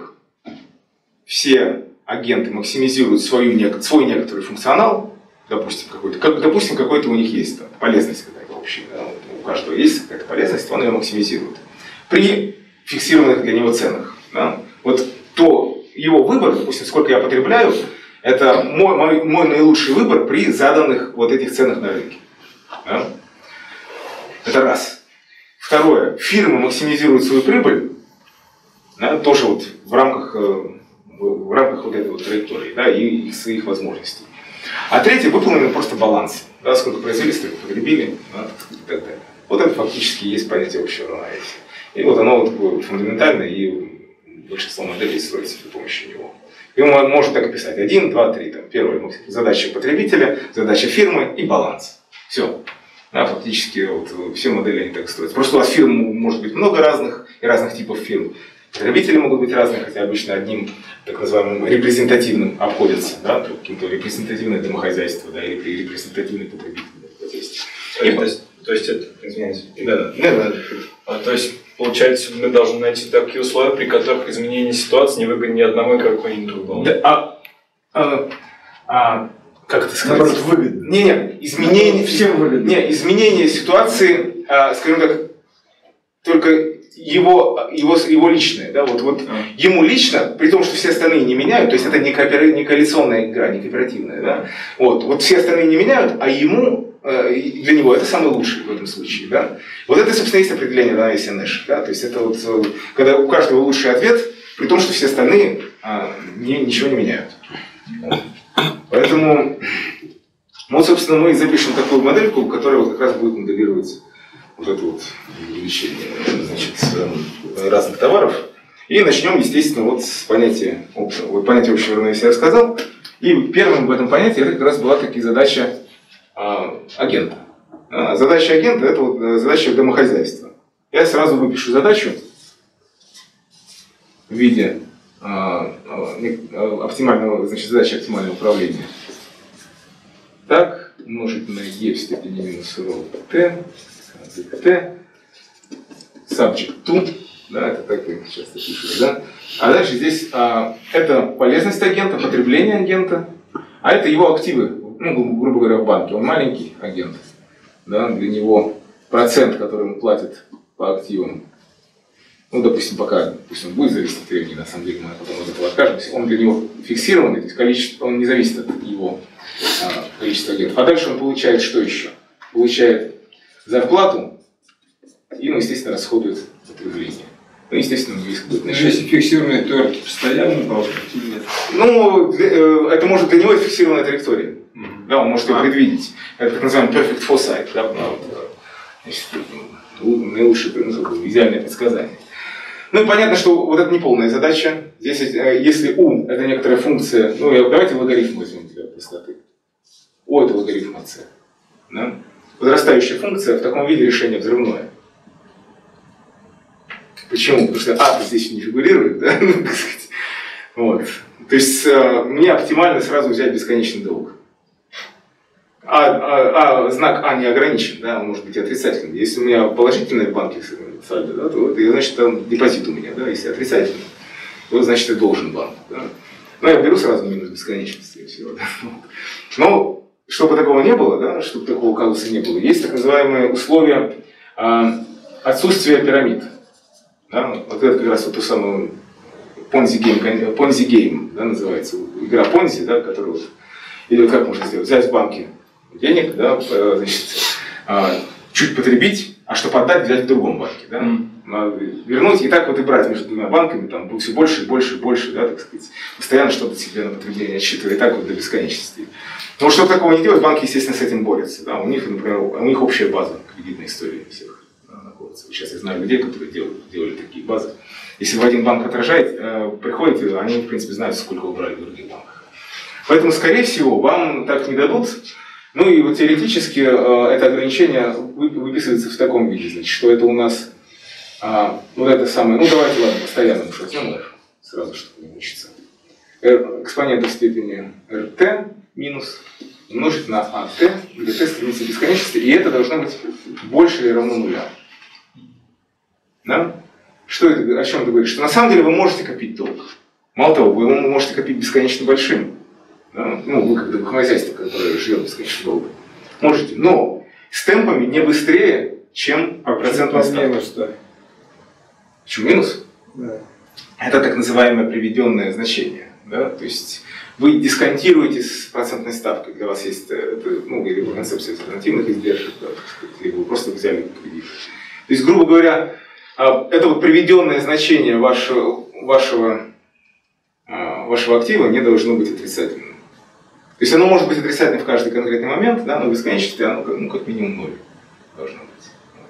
все агенты максимизируют свою, свой некоторый функционал, допустим, какой-то, как, допустим, какой-то у них есть там, полезность какая-то общая, да, вот у каждого есть какая-то полезность, он ее максимизирует при фиксированных для него ценах. Да. Вот то его выбор, допустим, сколько я потребляю, это мой, мой, мой наилучший выбор при заданных вот этих ценах на рынке. Да. Это раз. Второе. Фирмы максимизируют свою прибыль, да, тоже вот в рамках в рамках вот этой вот траектории, да, и их, своих возможностей. А третье, выполнен просто баланс. Да, сколько произвели, столько потребили, да, и так далее. Вот это фактически есть понятие общего равновесия. И вот оно вот фундаментальное, и большинство моделей строится при помощи него. И он может так описать. Один, два, три. Там, первая задача потребителя, задача фирмы и баланс. Все. Да, фактически вот, все модели они так строятся. Просто у вас фирм может быть много разных и разных типов фирм. Потребители могут быть разные, хотя обычно одним так называемым репрезентативным обходятся, да, каким-то репрезентативное домохозяйство, да, или репрезентативный потребительный хозяйство. То, то, есть, то есть это, извините. Да, да, да. А, то есть, получается, мы должны найти такие условия, при которых изменение ситуации не выгодно ни одному игроку, ни другому. Да, а, а, а, как это сказать? Наоборот, выгодно. Не, не, изменение, всем выгодно. Не, изменение ситуации, а, скажем так, только его, его, его личное, да, вот, вот а. ему лично, при том, что все остальные не меняют, то есть это не, коопер... не коалиционная игра, не кооперативная, да, вот, вот все остальные не меняют, а ему, для него это самый лучший в этом случае, да. Вот это, собственно, есть определение равновесия Нэша, да, то есть это вот, когда у каждого лучший ответ, при том, что все остальные а, не, ничего не меняют. Поэтому, вот, собственно, мы запишем такую модельку, которая вот как раз будет моделировать вот это вот увеличение, значит, разных товаров. И начнем, естественно, вот с понятия общего. Вот понятие общего равновесия я рассказал. И первым в этом понятии это как раз была таки задача а, агента. А, задача агента – это вот задача домохозяйства. Я сразу выпишу задачу в виде а, а, оптимального, значит, задачи оптимального управления. Так, умножить на e в степени минус rho t, t, subject to, да, это так вы часто пишете, да. А дальше здесь а, это полезность агента, потребление агента, а это его активы, ну, грубо говоря, в банке. Он маленький агент, да, для него процент, который он платит по активам, ну, допустим, пока, пусть он будет зависеть от времени, на самом деле мы потом от этого откажемся, он для него фиксированный, то есть количество, он не зависит от его а, количества агентов. А дальше он получает что еще? Получает зарплату и, ну, естественно, расходует потребление. Ну, естественно, у него есть какое-то отношение. Если фиксированный, то это постоянно должен быть или нет? Ну, для, это может для него фиксированная траектория. Mm-hmm. Да, он может ее а. предвидеть. Это так называемый perfect foresight, да, значит, наилучшее, ну, идеальное предсказание. Ну и понятно, что вот это не полная задача. Здесь, если u это некоторая функция, ну давайте логарифм возьмем для простоты. O это логарифм от c. Да? Возрастающая функция в таком виде решение взрывное. Почему? Потому что а здесь не фигурирует, да? Вот. То есть мне оптимально сразу взять бесконечный долг. А, а, а знак А не ограничен, да, он может быть отрицательным. Если у меня положительное в банке сальдо, да, то это значит там депозит у меня, да, если отрицательный, то значит я должен банку. Да. Но я беру сразу минус бесконечности и все. Да. Но чтобы такого не было, да, чтобы такого казуса не было, есть так называемые условия а, отсутствия пирамид. Да. Вот это как раз вот ту самую Ponzi game, Ponzi game, да, называется, игра Ponzi, да, которая вот идет, как можно сделать, взять в банке денег, да, значит, чуть потребить, а чтобы отдать, взять в другом банке, да, mm. вернуть, и так вот и брать между двумя банками, там, все больше и больше и больше, да, так сказать, постоянно что-то себе на потребление отсчитывать, и так вот до бесконечности. Но чтобы такого не делать, банки, естественно, с этим борются, да, у них, например, у них общая база кредитной истории всех, да, находится. Сейчас я знаю людей, которые делали, делали такие базы. Если в один банк отражает, э, приходите, они, в принципе, знают, сколько вы брали в других банках. Поэтому, скорее всего, вам так не дадут. Ну и вот теоретически э, это ограничение выписывается в таком виде, значит, что это у нас э, вот это самое, ну давайте, ладно, постоянно уж возьмем R, сразу, чтобы не учиться. R, экспонент в степени rt минус умножить на at, где t стремится к бесконечности, и это должно быть больше или равно нуля. Да? Что это, о чем это говорит? Что на самом деле вы можете копить долг. Мало того, вы его можете копить бесконечно большим. Да? Ну, вы как домохозяйство, которое живет бесконечно долго. Можете, но с темпами не быстрее, чем а процентная ставка. Минус, да. Почему минус? Да. Это так называемое приведенное значение. Да? То есть вы дисконтируете с процентной ставкой. Для вас есть это, ну, или концепция альтернативных издержек, да, либо вы просто взяли кредит. То есть, грубо говоря, это вот приведенное значение вашего, вашего, вашего актива не должно быть отрицательным. То есть оно может быть отрицательным в каждый конкретный момент, да, но в бесконечности оно как, ну, как минимум ноль должно быть.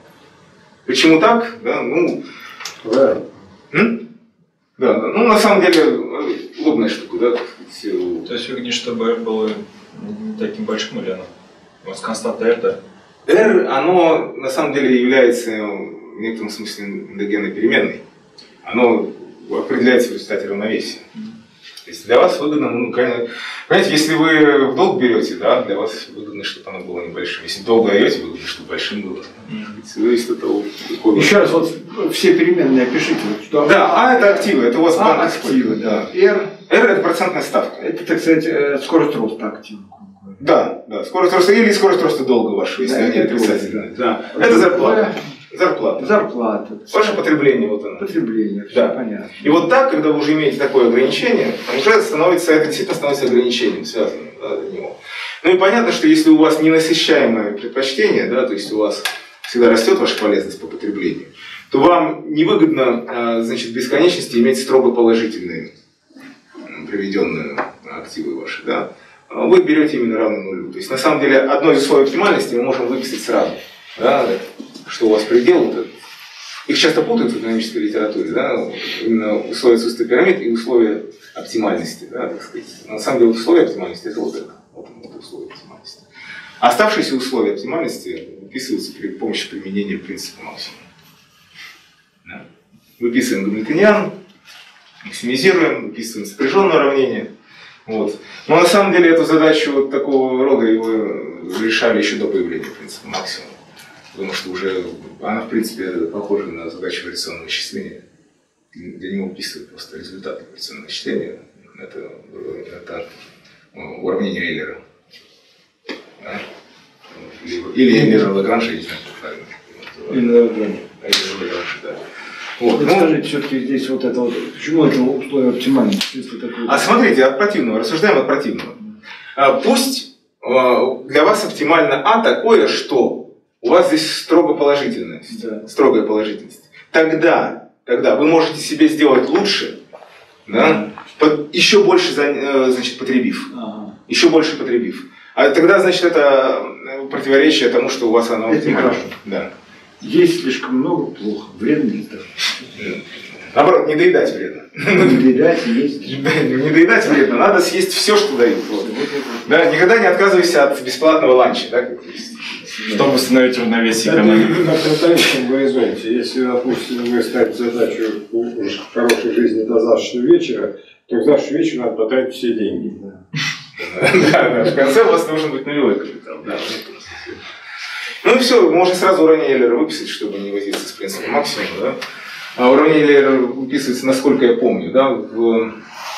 Почему так? Да, ну, да. М? Да, да, ну на самом деле удобная штука, да. То есть вы говорите, чтобы R было не таким большим или оно? У вас константа R, да? R, оно на самом деле является в некотором смысле эндогенной переменной. Оно определяется в результате равновесия. То есть для вас выгодно, ну, понимаете, если вы в долг берете, да, для вас выгодно, чтобы оно было небольшим. Если в долг даете, выгодно, чтобы большим было. Зависит от того, какой. Еще раз, вот все переменные опишите. Что... Да, А это активы, это у вас банк а, активы, да. R, R это процентная ставка. Это, так сказать, скорость роста активов. Да, да, скорость роста или скорость роста долга вашего, если да, они отрицательные. Да. Это, это зарплата. Зарплата. Зарплата. Ваше потребление, вот оно. Потребление, все да. понятно. И вот так, когда вы уже имеете такое ограничение, уже становится, это действительно становится ограничением, связанным, да, для него. Ну и понятно, что если у вас ненасыщаемое предпочтение, да, то есть у вас всегда растет ваша полезность по потреблению, то вам невыгодно, значит, в бесконечности иметь строго положительные приведенные активы ваши, да. Вы берете именно равно нулю. То есть на самом деле одно из условий оптимальности мы можем выписать сразу. Да, что у вас предел, вот их часто путают в экономической литературе, да, именно условия отсутствия пирамид и условия оптимальности, да, так сказать. На самом деле условия оптимальности это вот это, вот это условия оптимальности. Оставшиеся условия оптимальности выписываются при помощи применения принципа максимума. Да. Выписываем гамильтониан, максимизируем, выписываем сопряженное уравнение. Вот. Но на самом деле эту задачу вот такого рода его решали еще до появления принципа максимума. Потому что уже она, в принципе, похожа на задачу вариационного вычисления. Для него описывают просто результаты вариационного вычисления. Это, это уравнение Эйлера. Да? Или, или Эйлера Лагранжа, я не знаю, как правильно. Или Лагранжа. Эйлера Лагранжа, да. Вот. Ну, скажите, все-таки здесь вот это вот, почему это условие оптимально? Такое... А смотрите, от противного, рассуждаем от противного. Пусть для вас оптимально А такое, что у вас здесь строго положительность, да. строгая положительность. Тогда, тогда вы можете себе сделать лучше, да, под, еще больше, значит, потребив. Ага. Еще больше потребив. А тогда, значит, это противоречие тому, что у вас оно оптимально. Да. Есть слишком много, плохо. Вредно для здоровья. Наоборот, не доедать вредно. Не доедать, есть. Не доедать вредно. Надо съесть все, что дают. Вот. Да, никогда не отказывайся от бесплатного ланча. Да, как есть. Чтобы восстановить равновесие экономики. На платоническом горизонте, если, допустим, вы ставите задачу хорошей жизни до завтрашнего вечера, то к завтрашнему вечеру надо потратить все деньги. Да, да. В конце у вас должен быть нулевой капитал. Ну и все, можно сразу уравнение Эйлера выписать, чтобы не возиться с принципом максимума. Да? А уравнение Эйлера выписывается, насколько я помню, да, в...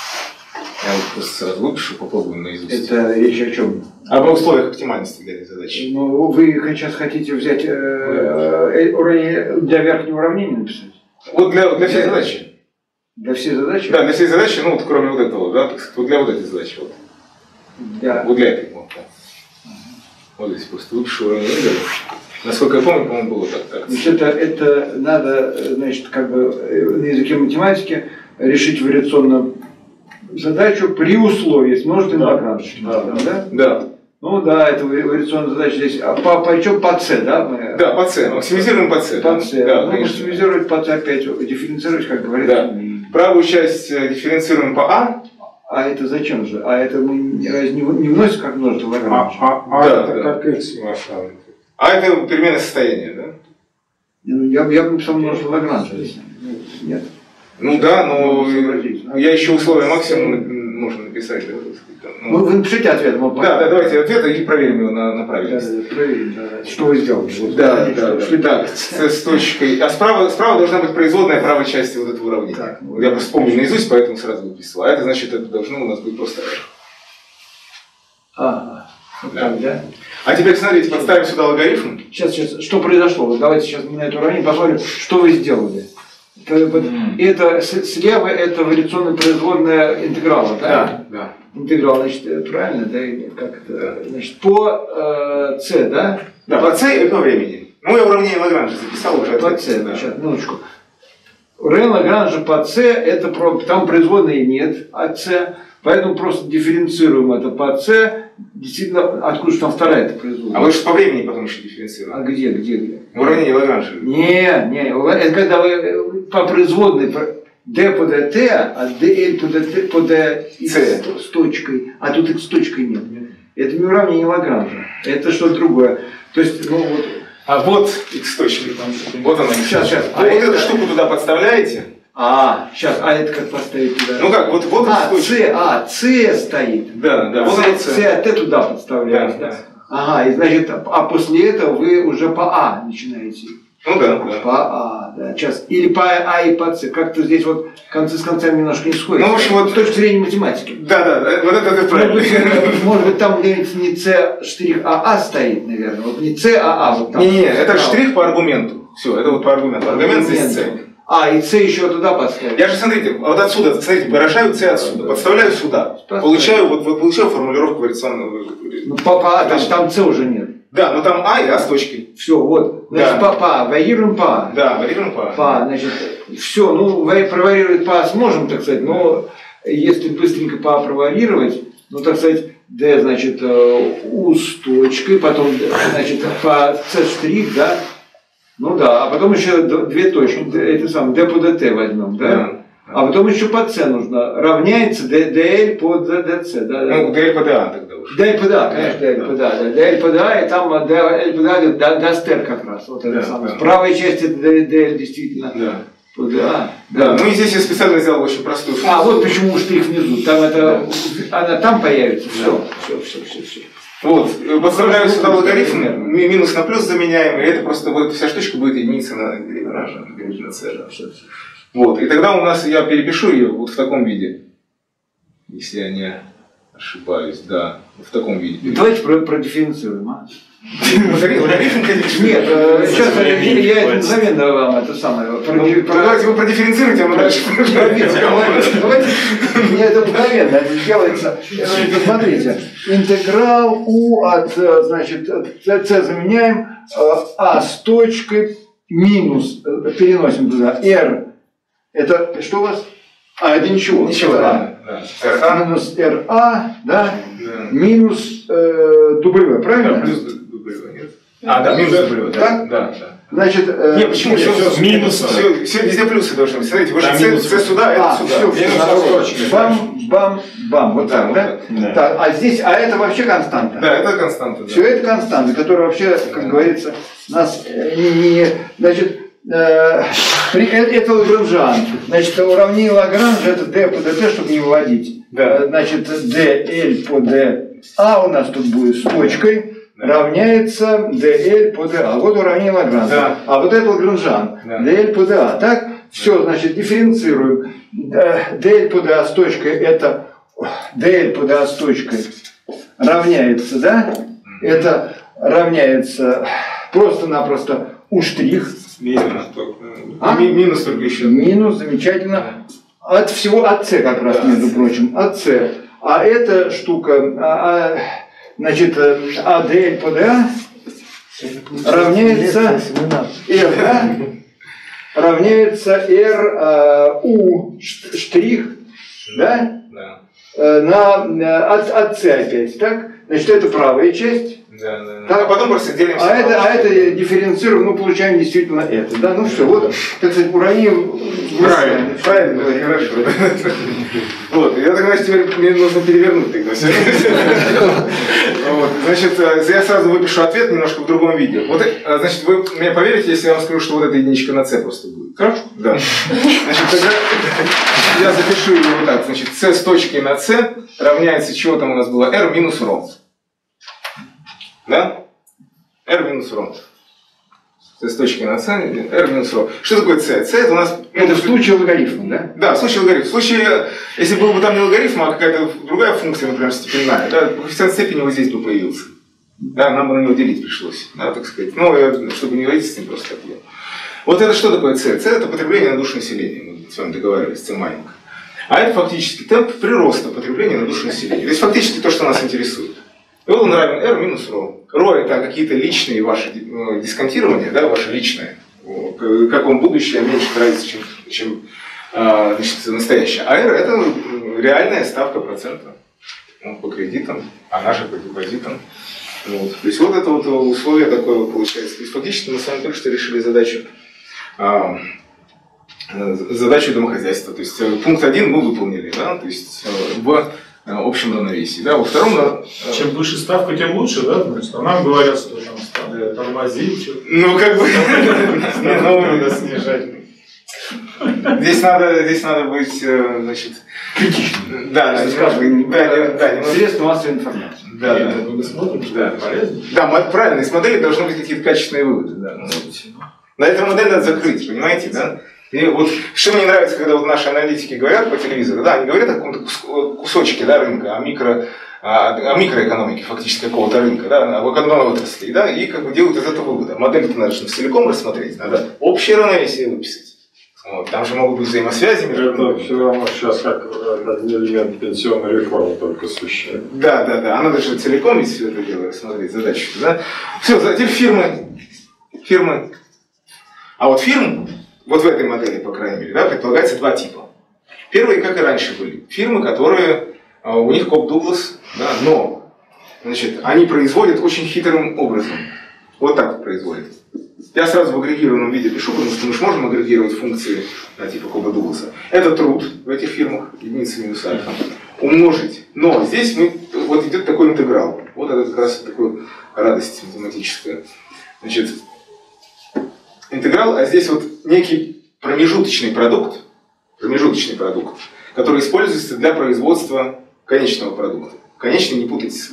Я вот просто сразу выпишу, попробую наизусть. Это речь о чем? Об условиях оптимальности для этой задачи. Ну, вы сейчас хотите взять э, э, уравнение для верхнего уравнения написать? Вот для, для всей задачи. Для всей задачи? Да, для всей задачи, ну вот кроме вот этого, да, так сказать, вот для вот этой задачи. Вот, да. Вот для этой. Вот, да. Вот здесь просто выпишу уравнение Эйлера. Насколько я помню, по-моему, было так. так. Значит, это, это надо, значит, как бы на языке математики решить вариационную задачу при условии с множественным Лагранж. Да. Да. Да? Да. Ну да, это вариационная задача здесь. А по, по, по, по С, да? Мы... Да, по С. Максимизируем по С. По С. Да, ну, максимизировать по С опять, дифференцировать, как говорят. Да. Правую часть дифференцируем по А. А это зачем же? А это мы не, не, не вносим как множество Лагранж? А, а, да, это да. как X машина. А это переменное состояние, да? Я, я бы написал множество Лагранж. Нет. Ну да, но я еще условия максимума нужно написать. Да, ну, вы напишите ответ. Мы да, да, давайте ответ и проверим его на, на правильность. Да, да, проверим, да. Что вы сделали? Вот, да, да, да, да, да. С, с точкой. А справа, справа должна быть производная правой части вот этого уравнения. Так, ну, я просто помню наизусть, поэтому сразу выписал. А это значит, это должно у нас быть просто R. А, да. Так, да? А теперь смотрите, подставим сюда логарифм. Сейчас, сейчас, что произошло? Вот давайте сейчас мы на это уравнение посмотрим, что вы сделали. Mm. Это слева это вариационная производная интеграла, да? Да, да. Интеграл, значит, правильно, да? Как это? Да. Значит, по э, С, да? Да, по С и по времени. Ну, я уравнение Лагранжа записал уже. По С, да. Сейчас, минуточку. Уравнение Лагранжа по С, это про, там производной нет от С, поэтому просто дифференцируем это по С. Действительно, откуда же там вторая это производная? А вы же по времени потом еще дифференцируем. А где, где, где? Уравнение Лагранжа. Не, не, это когда вы по производной d по dt, а dl по dt по dx с точкой, а тут x с точкой нет. Это не уравнение Лагранжа, это что-то другое. То есть, ну вот. А вот x точка. Вот она. Сейчас, сейчас. А вот это... эту штуку туда подставляете? А, сейчас, а это как поставить туда? Ну как, вот, вот а, С, а, С стоит. Да, да, вот С, С, а Т туда подставляете. Да, да. Ага, и значит, а после этого вы уже по А начинаете. Ну да, да. По А, да. Сейчас. Или по А и по С. Как-то здесь вот концы с концами немножко не сходятся. Ну, в общем, вот с точки зрения математики. Да, да, да. Вот это ты правильно. Может быть, может быть там где-нибудь не С штрих АА стоит, наверное. Вот не С, а А. Вот там. Не, не, это штрих по аргументу. Все, это вот по аргументу. Аргумент здесь С. А, и С еще туда подставить. Я же, смотрите, вот отсюда, смотрите, выражаю С отсюда, подставляю сюда. Поставь. Получаю, вот, вот получаю формулировку вариационного. Ну, по, по А, там, там С уже нет. Да, но там А и А с точкой. Все, вот. Значит, да. по, по А, варьируем по А. Да, варьируем по А. По А, значит, все, ну, проварировать по А сможем, так сказать, но если быстренько по А проварировать, ну, так сказать, D, значит, У с точкой, потом, значит, по С штрих, да. Ну да, а потом еще две точки, это самое, D по dt возьмем, да? Да. А потом еще по С нужно. Равняется dl по dc, да? Ну, dl по da тогда уже. dl по da, конечно, dl по da, да. dl по da, и там dl по da даст r как раз. Вот это да, самое. Да. В правой части dl действительно. Да. По da. Да. Да. Ну и здесь я специально сделал очень простую функцию. А, вот почему штрих внизу. Там это, да. Она там появится. Все, да. все, все, все, все. Вот, подставляю сюда логарифм, минус на плюс заменяем, и это просто вот вся штучка будет единица на гривража, на цежа. Вот, и тогда у нас, я перепишу ее вот в таком виде, если я не ошибаюсь, да, в таком виде. Давайте продифференцируем, а? Логарифм, конечно. Нет, сейчас я это мгновенно вам это самое. Давайте вы продифференцируете, а мы дальше. Давайте, это мгновенно это делается. Посмотрите, интеграл у от, значит, c заменяем а с точкой минус, переносим туда, r. Это что у вас? А, это ничего. Ничего, да. да. Минус ra, да? да. Минус э, W, правильно? Да, плюс W, нет? А, да, минус W, да. Так? Да, да. Значит, э, нет, почему все, все минус? Все, все везде плюсы должны быть. Смотрите, вы же C сюда, это а, сюда. Все, все, бам, бам, бам. Вот так, да? да? Так, а здесь, а это вообще константа. Да, это константа. Да. Все это константа, которая вообще, как да. говорится, нас не, не значит, э, это Лагранжан. Значит, уравнение Лагранжа это d по dt, чтобы не выводить. Да. Значит, dl по dA у нас тут будет с точкой. Да. Равняется dl по dA. Вот уравнение Лагранжа. Да. А вот это Лагранжан. Да. dl по dA. Так? Все, значит, дифференцируем. dl по dA с точкой это dl по dA с точкой равняется, да? Это равняется просто-напросто у штрих. Минус только. А? Минус только еще. Минус, замечательно. От всего от c как раз, да. между прочим. От c. А эта штука, а, а, значит, adl по dA равняется r, да? равняется r а, у штрих, да? Да. На, от, от c опять, так? Значит, это правая часть. Да, да, да. Так, а потом просто делимся. А это, а это дифференцируем, ну, получаем действительно это. Да? Ну все, вот, так сказать, уравнение. Правильно, правильно, хорошо. Вот, я тогда теперь мне нужно перевернуть тогда все. Значит, я сразу выпишу ответ немножко в другом виде. Вот, значит, вы мне поверите, если я вам скажу, что вот эта единичка на c просто будет. Хорошо? Да. Значит, тогда я запишу ее вот так. Значит, c с точкой на c равняется, чего там у нас было, r минус ρ. Да? R минус ρ. c с точки на c, r минус ρ. Что такое c? c это у нас... Это в случае логарифма, да? Да, в случае логарифма. В случае, если был бы там не логарифм, а какая-то другая функция, например, степенная, да, коэффициент степени вот здесь бы появился. Да, нам бы на него делить пришлось, да, так сказать. Ну, я, чтобы не водиться с ним, просто так делал. Вот это что такое c? c это потребление на душу населения. Мы с вами договаривались, c маленькое. А это фактически темп прироста потребления на душу населения. То есть фактически то, что нас интересует. И вот он равен r минус ρ. ρ это какие-то личные ваши дисконтирования, да, ваши личные. Как вам будущее меньше нравится, чем, чем значит, настоящее. А r это реальная ставка процента. Ну, по кредитам, она же по депозитам. Вот. То есть вот это вот условие такое получается. То есть фактически мы с вами только что решили задачу, а, задачу домохозяйства. То есть пункт один мы выполнили, да, то есть в общем равновесии. Да, во втором... Чем выше ставка, тем лучше, да? Значит, а нам говорят, что там ставка тормозит. Ну, как бы... Надо снижать. Здесь надо, здесь надо быть, значит... критичным. Да, да, средства массовой информации. Да, да. Мы смотрим, что это полезно. Да, правильно, из модели должны быть какие-то качественные выводы. На эту модель надо закрыть, понимаете, да? И вот что мне нравится, когда вот наши аналитики говорят по телевизору, да, они говорят о каком-то кусочке, да, рынка, о, микро, о, о микроэкономике фактически какого-то рынка, да, об одной отрасли, да, и как бы делают из этого вывода. Модель-то надо целиком рассмотреть, надо общее равновесие выписать. Вот, там же могут быть взаимосвязи между... Это все равно сейчас как один элемент пенсионной реформы только существует. Да, да, да, она даже целиком ведь все это дело рассмотреть, задачу, да. Все, теперь фирмы, фирмы. А вот фирм, вот в этой модели, по крайней мере, да, предполагается два типа. Первые, как и раньше были, фирмы, которые, у них Коп Дуглас, да, но, значит, они производят очень хитрым образом. Вот так производят. Я сразу в агрегированном виде пишу, потому что мы же можем агрегировать функции, да, типа Коба Дугласа. Это труд в этих фирмах, единица минус альфа, умножить. Но здесь мы, вот идет такой интеграл. Вот это как раз такая радость математическая. Значит, интеграл, а здесь вот некий промежуточный продукт, промежуточный продукт, который используется для производства конечного продукта. Конечный не путать с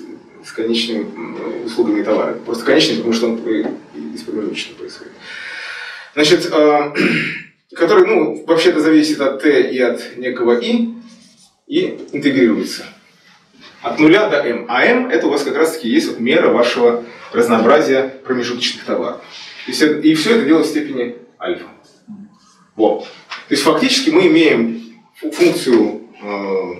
с конечными услугами и товарами. Просто конечный, потому что он из промежуточного происходит. Значит, который, ну, вообще-то зависит от Т и от некого И, и интегрируется. От нуля до М. А М это у вас как раз таки есть вот мера вашего разнообразия промежуточных товаров. И все, и все это дело в степени альфа. Вот. То есть фактически мы имеем функцию, э,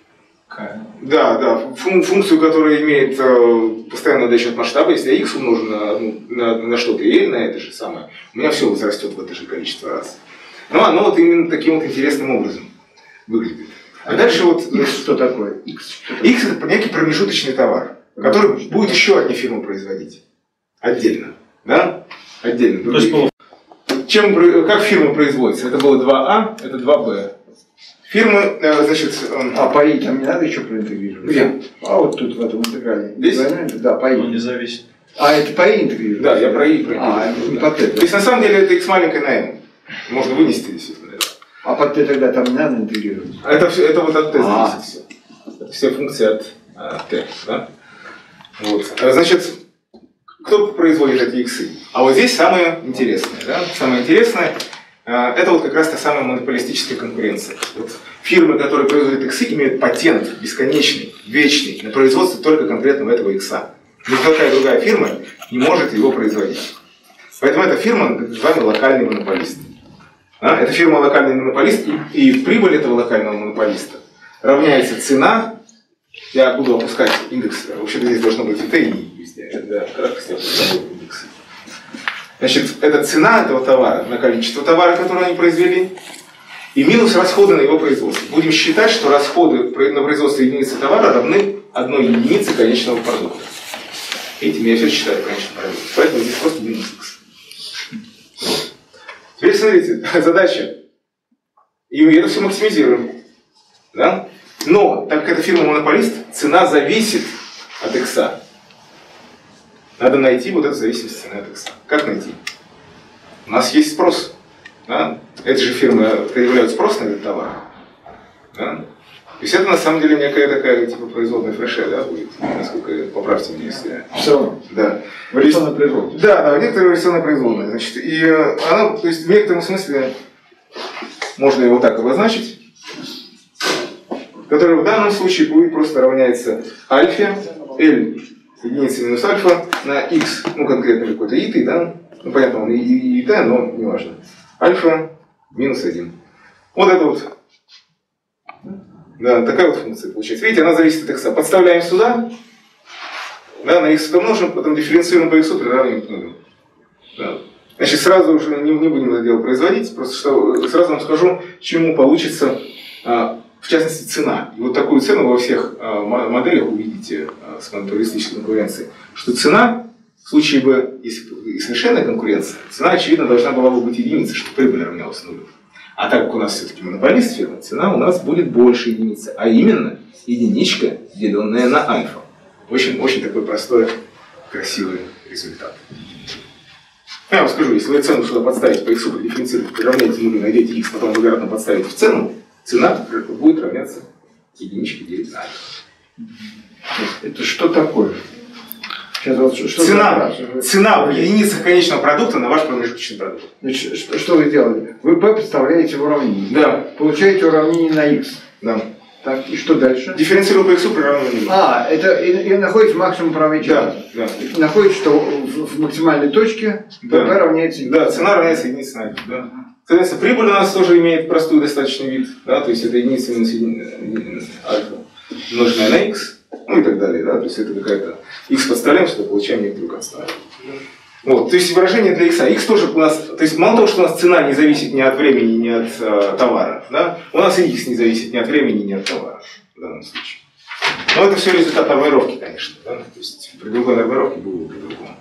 да, да, фун, функцию, которая имеет э, постоянную отдачу от масштаба. Если я x умножу на, на, на что-то и l на это же самое, у меня все возрастет в это же количество раз. Ну, оно вот именно таким вот интересным образом выглядит. А, а дальше вот... X что такое? X, X это некий промежуточный товар, который будет еще одни фирмы производить. Отдельно. Да? Отдельно. То есть, чем, как фирма производится? Это было два А, это два Б. Фирмы, значит... А по И там не надо еще проинтегрировать? Где? А вот тут в этом интеграле. Здесь? Да, по И. Он не зависит. А это по И интегрировать? Да, я про И проинтегрирую. А, не по Т. То есть на самом деле это X маленькое на M. Можно вынести действительно. А под Т тогда там не надо интегрировать? Это, все, это вот от Т а. зависит все. Это все функции от а, Т. Да? Вот. Значит, кто производит эти иксы? А вот здесь самое интересное. Да? Самое интересное, а, это вот как раз та самая монополистическая конкуренция. Вот фирмы, которые производят иксы, имеют патент бесконечный, вечный на производство только конкретного этого икса. Никакая другая фирма не может его производить. Поэтому эта фирма так называемый локальный монополист. А? Эта фирма локальный монополист, и, и прибыль этого локального монополиста равняется цена. Я буду опускать индекс. Вообще-то здесь должно быть и Т, и И везде. Это краткость, я опускаю индекс. Значит, это цена этого товара на количество товара, который они произвели, и минус расходы на его производство. Будем считать, что расходы на производство единицы товара равны одной единице конечного продукта. Видите, я все считаю конечным продуктом. Поэтому здесь просто минус X. Теперь смотрите, задача. И это все максимизируем. Да? Но, так как это фирма-монополист, цена зависит от X. Надо найти вот эту зависимость цены от X. Как найти? У нас есть спрос. Да? Эти же фирмы проявляют спрос на этот товар. Да? То есть это на самом деле некая такая типа производная фреше, да, будет, насколько поправьте меня, если... Все равно. Да. Вариационная производная. Да, да, некоторая вариационная производная. Значит, и она, то есть в некотором смысле можно его так обозначить, который в данном случае будет просто равняется альфе, L единица минус альфа на x, ну конкретно какой-то и, да, ну понятно, он и, и, и, но не важно. Альфа минус один. Вот это вот. Да, такая вот функция получается. Видите, она зависит от x. Подставляем сюда, да, на x умножим, потом дифференцируем по x, приравниваем к нулю. Да. Значит, сразу уже не, не будем это дело производить, просто что, сразу вам скажу, чему получится, а, в частности, цена. И вот такую цену во всех а, моделях увидите а, с монополистической конкуренцией, что цена, в случае бы, если совершенная конкуренция, цена, очевидно, должна была бы быть единицей, чтобы прибыль равнялась нулю. А так как у нас все-таки монополист фирма, цена у нас будет больше единицы, а именно единичка, деленная на альфа. Очень, очень такой простой, красивый результат. Я вам скажу, если вы цену сюда подставите по x, продифференцировать, приравняете нулю, найдете x, потом вы обратно подставите в цену, цена будет равняться единичке делить на альфа. Это что такое? Сейчас вот, что цена, цена в единицах конечного продукта на ваш промежуточный продукт. Значит, что, что вы делали? Вы p подставляете в уравнение. Да. Получаете уравнение на x. Да. Так, и что дальше? Дифференцирую по x, приравниваю нулю. А, это и, и находится максимум правой части. Да, да. И находится, что в, в максимальной точке да. p равняется единице. Да, цена равняется единице на альфа. Да. Соответственно, прибыль у нас тоже имеет простой достаточный вид. Да, то есть это единица минус единица альфа, умноженная на x. Ну и так далее, да, то есть это какая-то x подставляем, что получаем некоторую константу. Вот, то есть выражение для x, x тоже у нас, то есть мало того, что у нас цена не зависит ни от времени, ни от э, товара, да, у нас и x не зависит ни от времени, ни от товара в данном случае. Но это все результат нормировки, конечно, да, то есть при другой нормировке было бы по-другому.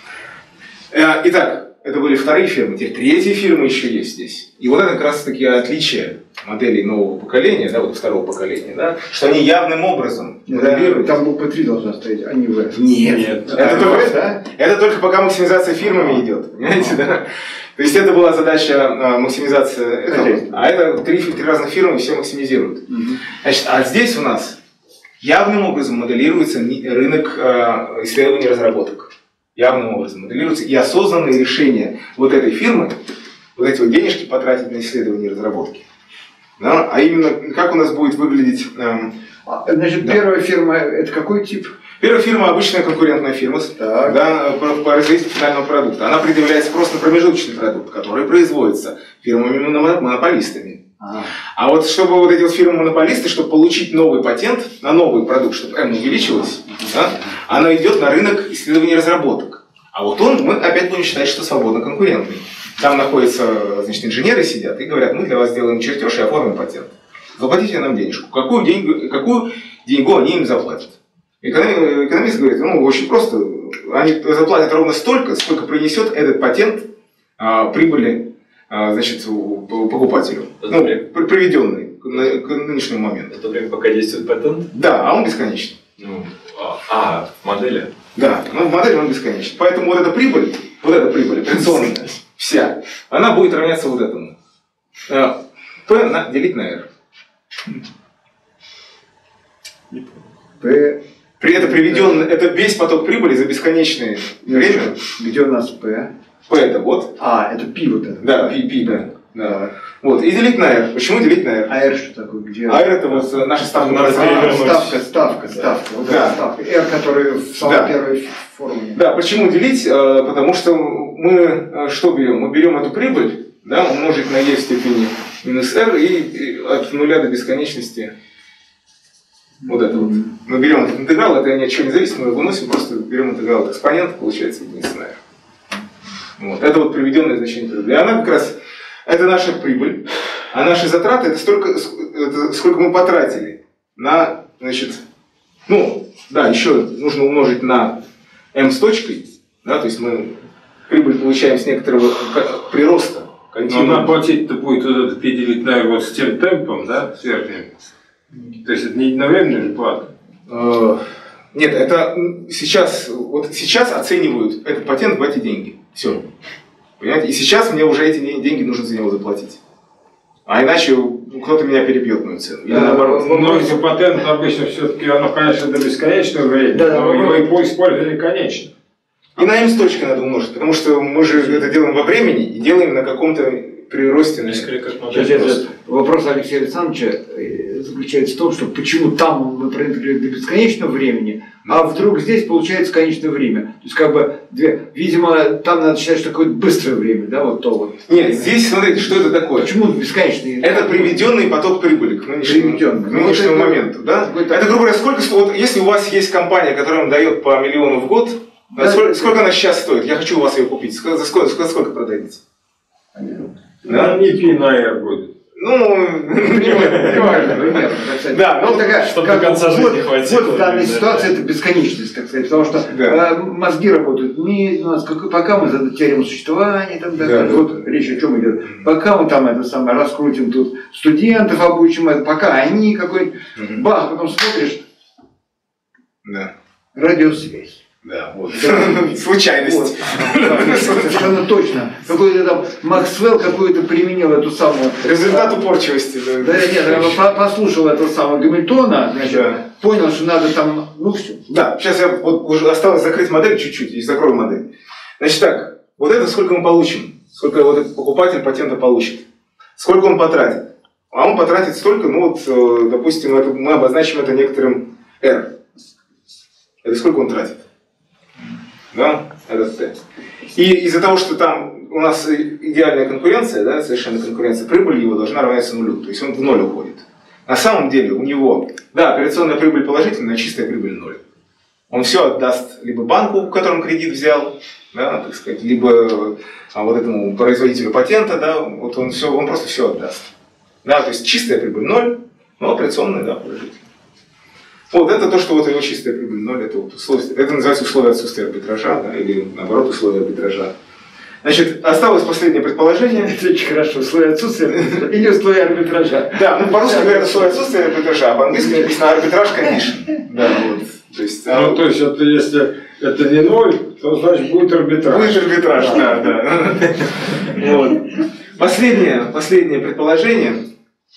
Э, итак, это были вторые фирмы, теперь третья фирма еще есть здесь. И вот это как раз таки отличие моделей нового поколения, да, вот второго поколения, да, что они явным образом моделируют. Там буква три должна стоять, а не В. Нет, Нет. Это, а, только, да? это только пока максимизация фирмами идет, понимаете, да? То есть это была задача а, максимизация этого, а это три, три разных фирмы, все максимизируют. Угу. Значит, а здесь у нас явным образом моделируется рынок э, исследований и разработок. Явным образом моделируется и осознанное решение вот этой фирмы, вот эти вот денежки потратить на исследования и разработки. Да? А именно, как у нас будет выглядеть... Э, Значит, да. Первая фирма, это какой тип? Первая фирма – обычная конкурентная фирма, да, производитель финального продукта. Она предъявляет спрос на промежуточный продукт, который производится фирмами-монополистами. А. а вот чтобы вот эти вот фирмы-монополисты, чтобы получить новый патент на новый продукт, чтобы М увеличилась, да, она идет на рынок исследований и разработок. А вот он, мы опять будем считать, что свободно конкурентный. Там находятся, значит, инженеры сидят и говорят, мы для вас сделаем чертеж и оформим патент. Заплатите нам денежку. Какую деньгу, какую деньгу они им заплатят? Экономист говорит, ну, очень просто. Они заплатят ровно столько, сколько принесет этот патент а, прибыли а, значит, покупателю. Ну, приведенный к, к нынешнему моменту. В то время, пока действует патент? Да, а он бесконечный. Ну, а, а, в модели? Да, ну, в модели он бесконечный. Поэтому вот эта прибыль, вот эта прибыль операционная, вся, она будет равняться вот этому. P на, делить на R. P. При этом приведен, это весь поток прибыли за бесконечное время. Где у нас P? P это вот. А, это P вот это. Да, P, P, да. да. Вот. И делить на R. Почему делить на R? А R что такое? Где? А R это вот наша ставка. Надо а, ставка, ставка, ставка. Вот да. ставка. R, который в самой да. первой формуле. Да, почему делить? Потому что мы что берем? Мы берем эту прибыль, да, умножить на E в степени минус R и от нуля до бесконечности. Вот это вот. Мы берем этот интеграл, это ни от чего не зависит, мы его выносим, просто берем интеграл от экспонента, получается единица на R. Вот. Это вот приведенное значение прибыли. И она как раз, это наша прибыль, а наши затраты, это столько, это сколько мы потратили на, значит, ну, да, еще нужно умножить на m с точкой, да, то есть мы прибыль получаем с некоторого прироста. Но нам платить-то будет вот это p делить на R вот с тем темпом, да, с верхним. То есть это не единовременная же плата? Нет, это сейчас, вот сейчас оценивают этот патент в эти деньги. Все. Понимаете? И сейчас мне уже эти деньги нужно за него заплатить. А иначе кто-то меня перебьет мою цену. Или да, наоборот. Но если патент обычно все-таки, оно, конечно, до бесконечного времени, да, но его и по использованию конечно. И на m с точкой надо умножить, потому что мы же это делаем во времени и делаем на каком-то приросте. Сейчас, вопрос Алексея Александровича заключается в том, что почему там мы проинтегрировали до бесконечного времени, а вдруг здесь получается конечное время. То есть, как бы, две, видимо, там надо считать, что какое-то быстрое время, да, вот то вот. Нет, здесь, смотрите, что это такое? Почему бесконечный? Это приведенный поток прибыли к нынешнему, к нынешнему ну, моменту. Да? Это, грубо говоря, сколько, вот, если у вас есть компания, которая вам дает по миллиону в год, да, сколько, сколько она сейчас стоит? Я хочу у вас ее купить. За сколько, за сколько продадите? Да? Не пи на R будет. Ну, не важно. Да, ну такая, чтобы до конца жизни хватило. Вот в данной ситуации это бесконечность, так сказать, потому что мозги работают медленно, пока мы зададим теорему существования, там, вот речь о чем идет, пока мы там это самое раскрутим тут студентов обучим, пока они какой-нибудь бах, потом смотришь, радиосвязь. Да, вот. Да. Случайность. Вот. Да, совершенно точно. Какой-то там Максвелл какую-то применил эту самую... Результат упорчивости. Да, да нет, послушал этого самого Гамильтона, значит, да. Понял, что надо там... Ну все. Да, сейчас я вот уже осталось закрыть модель чуть-чуть, и закрою модель. Значит так, вот это сколько мы получим, сколько вот этот покупатель патента получит, сколько он потратит. А он потратит столько, ну вот, допустим, это, мы обозначим это некоторым R. Это сколько он тратит? Да, это Т. И из-за того, что там у нас идеальная конкуренция, да, совершенно конкуренция, прибыль его должна равняться нулю, то есть он в ноль уходит. На самом деле у него, да, операционная прибыль положительная, а чистая прибыль ноль. Он все отдаст либо банку, в котором кредит взял, да, так сказать, либо а, вот этому производителю патента, да, вот он, все, он просто все отдаст. Да, то есть чистая прибыль ноль, но операционная, да, положительная. Вот это то, что вот его чистая прибыль ноль, это, вот условие, это называется условие отсутствия арбитража, да, или наоборот условие арбитража. Значит, осталось последнее предположение. Это очень хорошо, условие отсутствия или условие арбитража. Да, ну по-русски говорят условие отсутствия арбитража, а по-английски написано арбитраж condition. Да, вот. То есть, ну, то есть это, если это не ноль, то значит будет арбитраж. Будет арбитраж, да, да. Вот. Последнее, последнее предположение.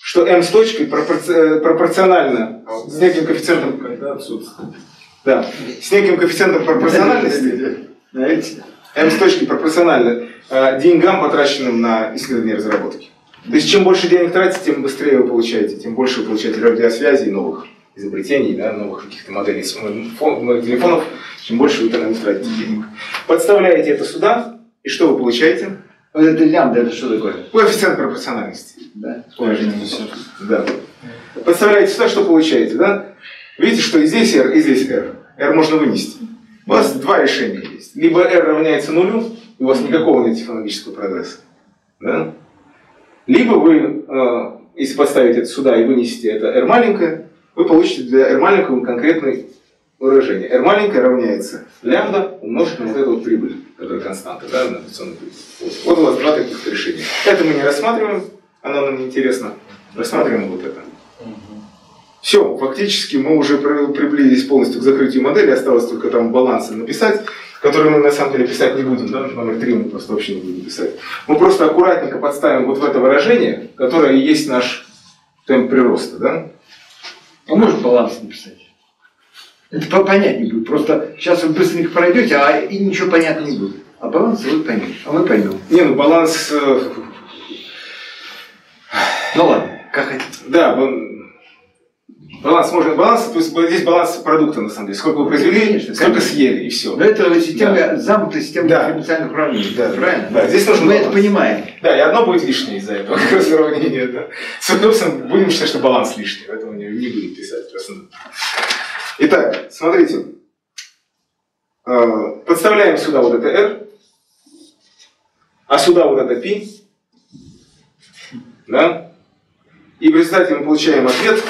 что m с точкой пропорционально с неким коэффициентом, Когда отсутствует. да, с неким коэффициентом пропорциональности, m с точкой пропорционально деньгам, потраченным на исследование и разработки. То есть, чем больше денег тратите, тем быстрее вы получаете, тем больше вы получаете радиосвязи, новых изобретений, да, новых каких-то моделей телефонов, чем больше вы тогда тратите денег. Подставляете это сюда, и что вы получаете? Вот это лямбда, это что такое? Коэффициент пропорциональности. Да. Да. Подставляете сюда, что получаете, да? Видите, что и здесь R, и здесь R. R можно вынести. У вас два решения есть. Либо R равняется нулю, и у вас никакого нет технологического прогресса. Да? Либо вы, если подставите это сюда и вынесете это R маленькое, вы получите для R маленького конкретное выражение. R маленькое равняется лямбда умножить на вот эту вот прибыль, которая константа, да, на инновационную прибыль. Вот. Вот у вас два таких решения. Это мы не рассматриваем, оно нам не интересно. Рассматриваем вот это. Все, фактически мы уже приблизились полностью к закрытию модели, осталось только там балансы написать, которые мы на самом деле писать не будем, да? Номер три мы просто вообще не будем писать. Мы просто аккуратненько подставим вот в это выражение, которое и есть наш темп прироста, да? А можно баланс написать? Это понятнее будет. Просто сейчас вы быстренько пройдете, а и ничего понятно не будет. А баланс вы поймете. А мы поймем. Не, ну баланс... Ну ладно, как хотите. Да, баланс можно... Баланс, то есть здесь баланс продукта, на самом деле. Сколько вы произвели, конечно, сколько конечно. Съели, и все. Но это система, да. Замкнутая система да. дифференциальных уравнений. Да. Правильно? Да, здесь нужно мы баланс. это понимаем. Да, и одно будет лишнее из-за этого. Как раз уравнение, да. Собственно, будем считать, что баланс лишний. Поэтому не, не будем писать. Итак, смотрите. Подставляем сюда вот это R, а сюда вот это π. Да? И в результате мы получаем ответ.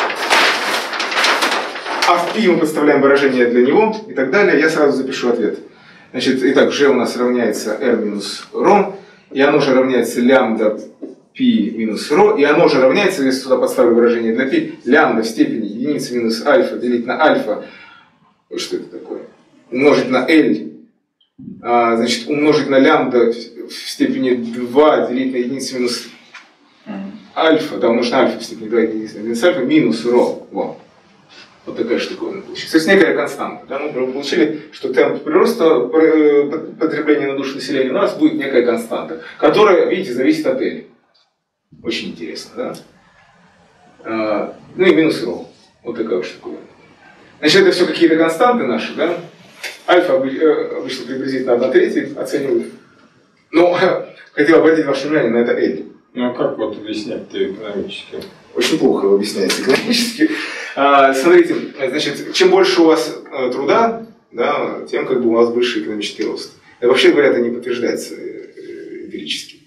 А в π мы подставляем выражение для него и так далее. Я сразу запишу ответ. Значит, итак, g у нас равняется r минус ρ, и оно же равняется лямбда π минус ρ, и оно же равняется, если сюда подставлю выражение для π, лямбда в степени единицы минус альфа делить на альфа, что это такое, умножить на l, а, значит, умножить на лямбда в степени два делить на единицу минус альфа, да, умножить на альфа в степени два единицы на единицу альфа минус ρ. Во. Вот такая штуковина получилась. То есть некая константа. Да? Мы получили, что темп прироста потребления на душу населения у нас будет некая константа, которая, видите, зависит от L. Очень интересно, да? А, ну и минус ρ. Вот такая штуковина. Значит, это все какие-то константы наши, да? Альфа обычно приблизительно одна треть оценивают. Но хотел обратить ваше внимание на это L. Ну а как вот объяснять-то экономически? Очень плохо объясняется экономически. А, смотрите, значит, чем больше у вас а, труда, да, тем как бы у вас выше экономический рост. И вообще говоря, это не подтверждается э, эмпирически.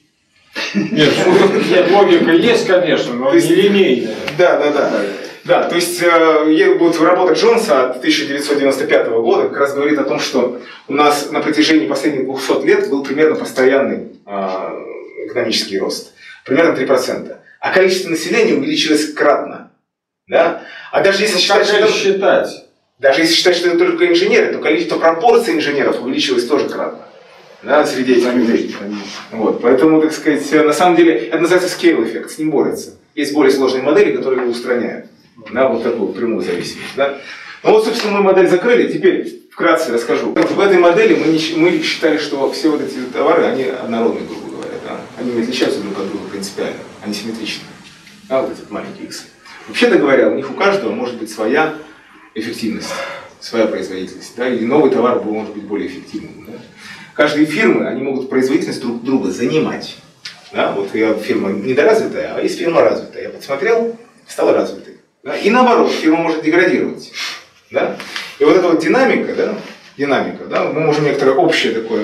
Нет, логика есть, конечно, но не линейная. Да, да, да. Да, то есть э, вот работа Джонса от тысяча девятьсот девяносто пятого года как раз говорит о том, что у нас на протяжении последних двухсот лет был примерно постоянный э, экономический рост. Примерно три процента. А количество населения увеличилось кратно. Да? А даже если считать, что это, считать? даже если считать, что это только инженеры, то количество пропорций инженеров увеличилось тоже кратно. Да, среди этих людей. Вот. Поэтому, так сказать, на самом деле, это называется scale эффект, с ним борется. Есть более сложные модели, которые его устраняют. Да, вот такую прямую зависимость. Да? Ну вот, собственно, мы модель закрыли. Теперь вкратце расскажу. В этой модели мы, не, мы считали, что все вот эти товары, они однородные, грубо говоря. Да? Они не отличаются друг от друга принципиально. Они симметричны. Да, вот этот маленький x. Вообще-то говоря, у них у каждого может быть своя эффективность, своя производительность. Да? И новый товар может быть более эффективным. Да? Каждые фирмы, они могут производительность друг друга занимать. Да? Вот я фирма недоразвитая, а есть фирма развитая. Я посмотрел, стала развитой. Да? И наоборот, фирма может деградировать. Да? И вот эта вот динамика, да? динамика, да? мы можем некоторое общее такое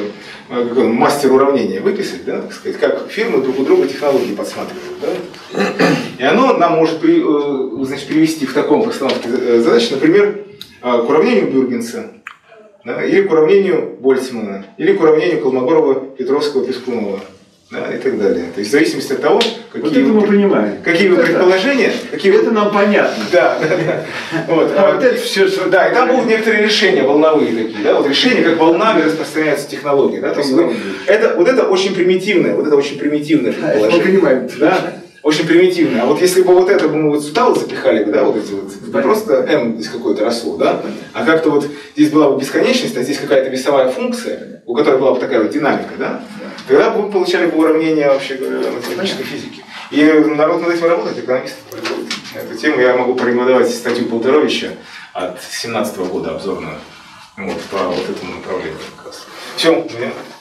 мастер уравнение выписать, да? так сказать, как фирмы друг у друга технологии подсматривают. Да? И оно нам может при, значит, привести в таком постановке задач, например, к уравнению Бюргенса, да? или к уравнению Больцмана, или к уравнению Колмогорова, Петровского, Пескунова. Да, и так далее. То есть в зависимости от того, какие, вот вы, понимаем. какие вы предположения, какие это вы... нам понятно. Да, да, да. Вот, а вот это все, что... Да, и там будут некоторые решения волновые такие, да, вот решения, как волнами распространяются технологии, да, то есть вы... это, вот это очень примитивное, вот это очень примитивное предположение. Мы понимаем. Да? очень примитивное. А вот если бы вот это бы мы вот сюда вот запихали бы, да, вот эти вот, не просто m здесь какой-то росло, да, а как-то вот здесь была бы бесконечность, а здесь какая-то весовая функция, у которой была бы такая вот динамика, да, тогда бы мы получали бы уравнение, вообще говоря, математической физики. И народ над этим работает, экономисты производят эту тему. Я могу порекомендовать статью Полторовича от семнадцатого года обзорную вот, по вот этому направлению как раз. Все,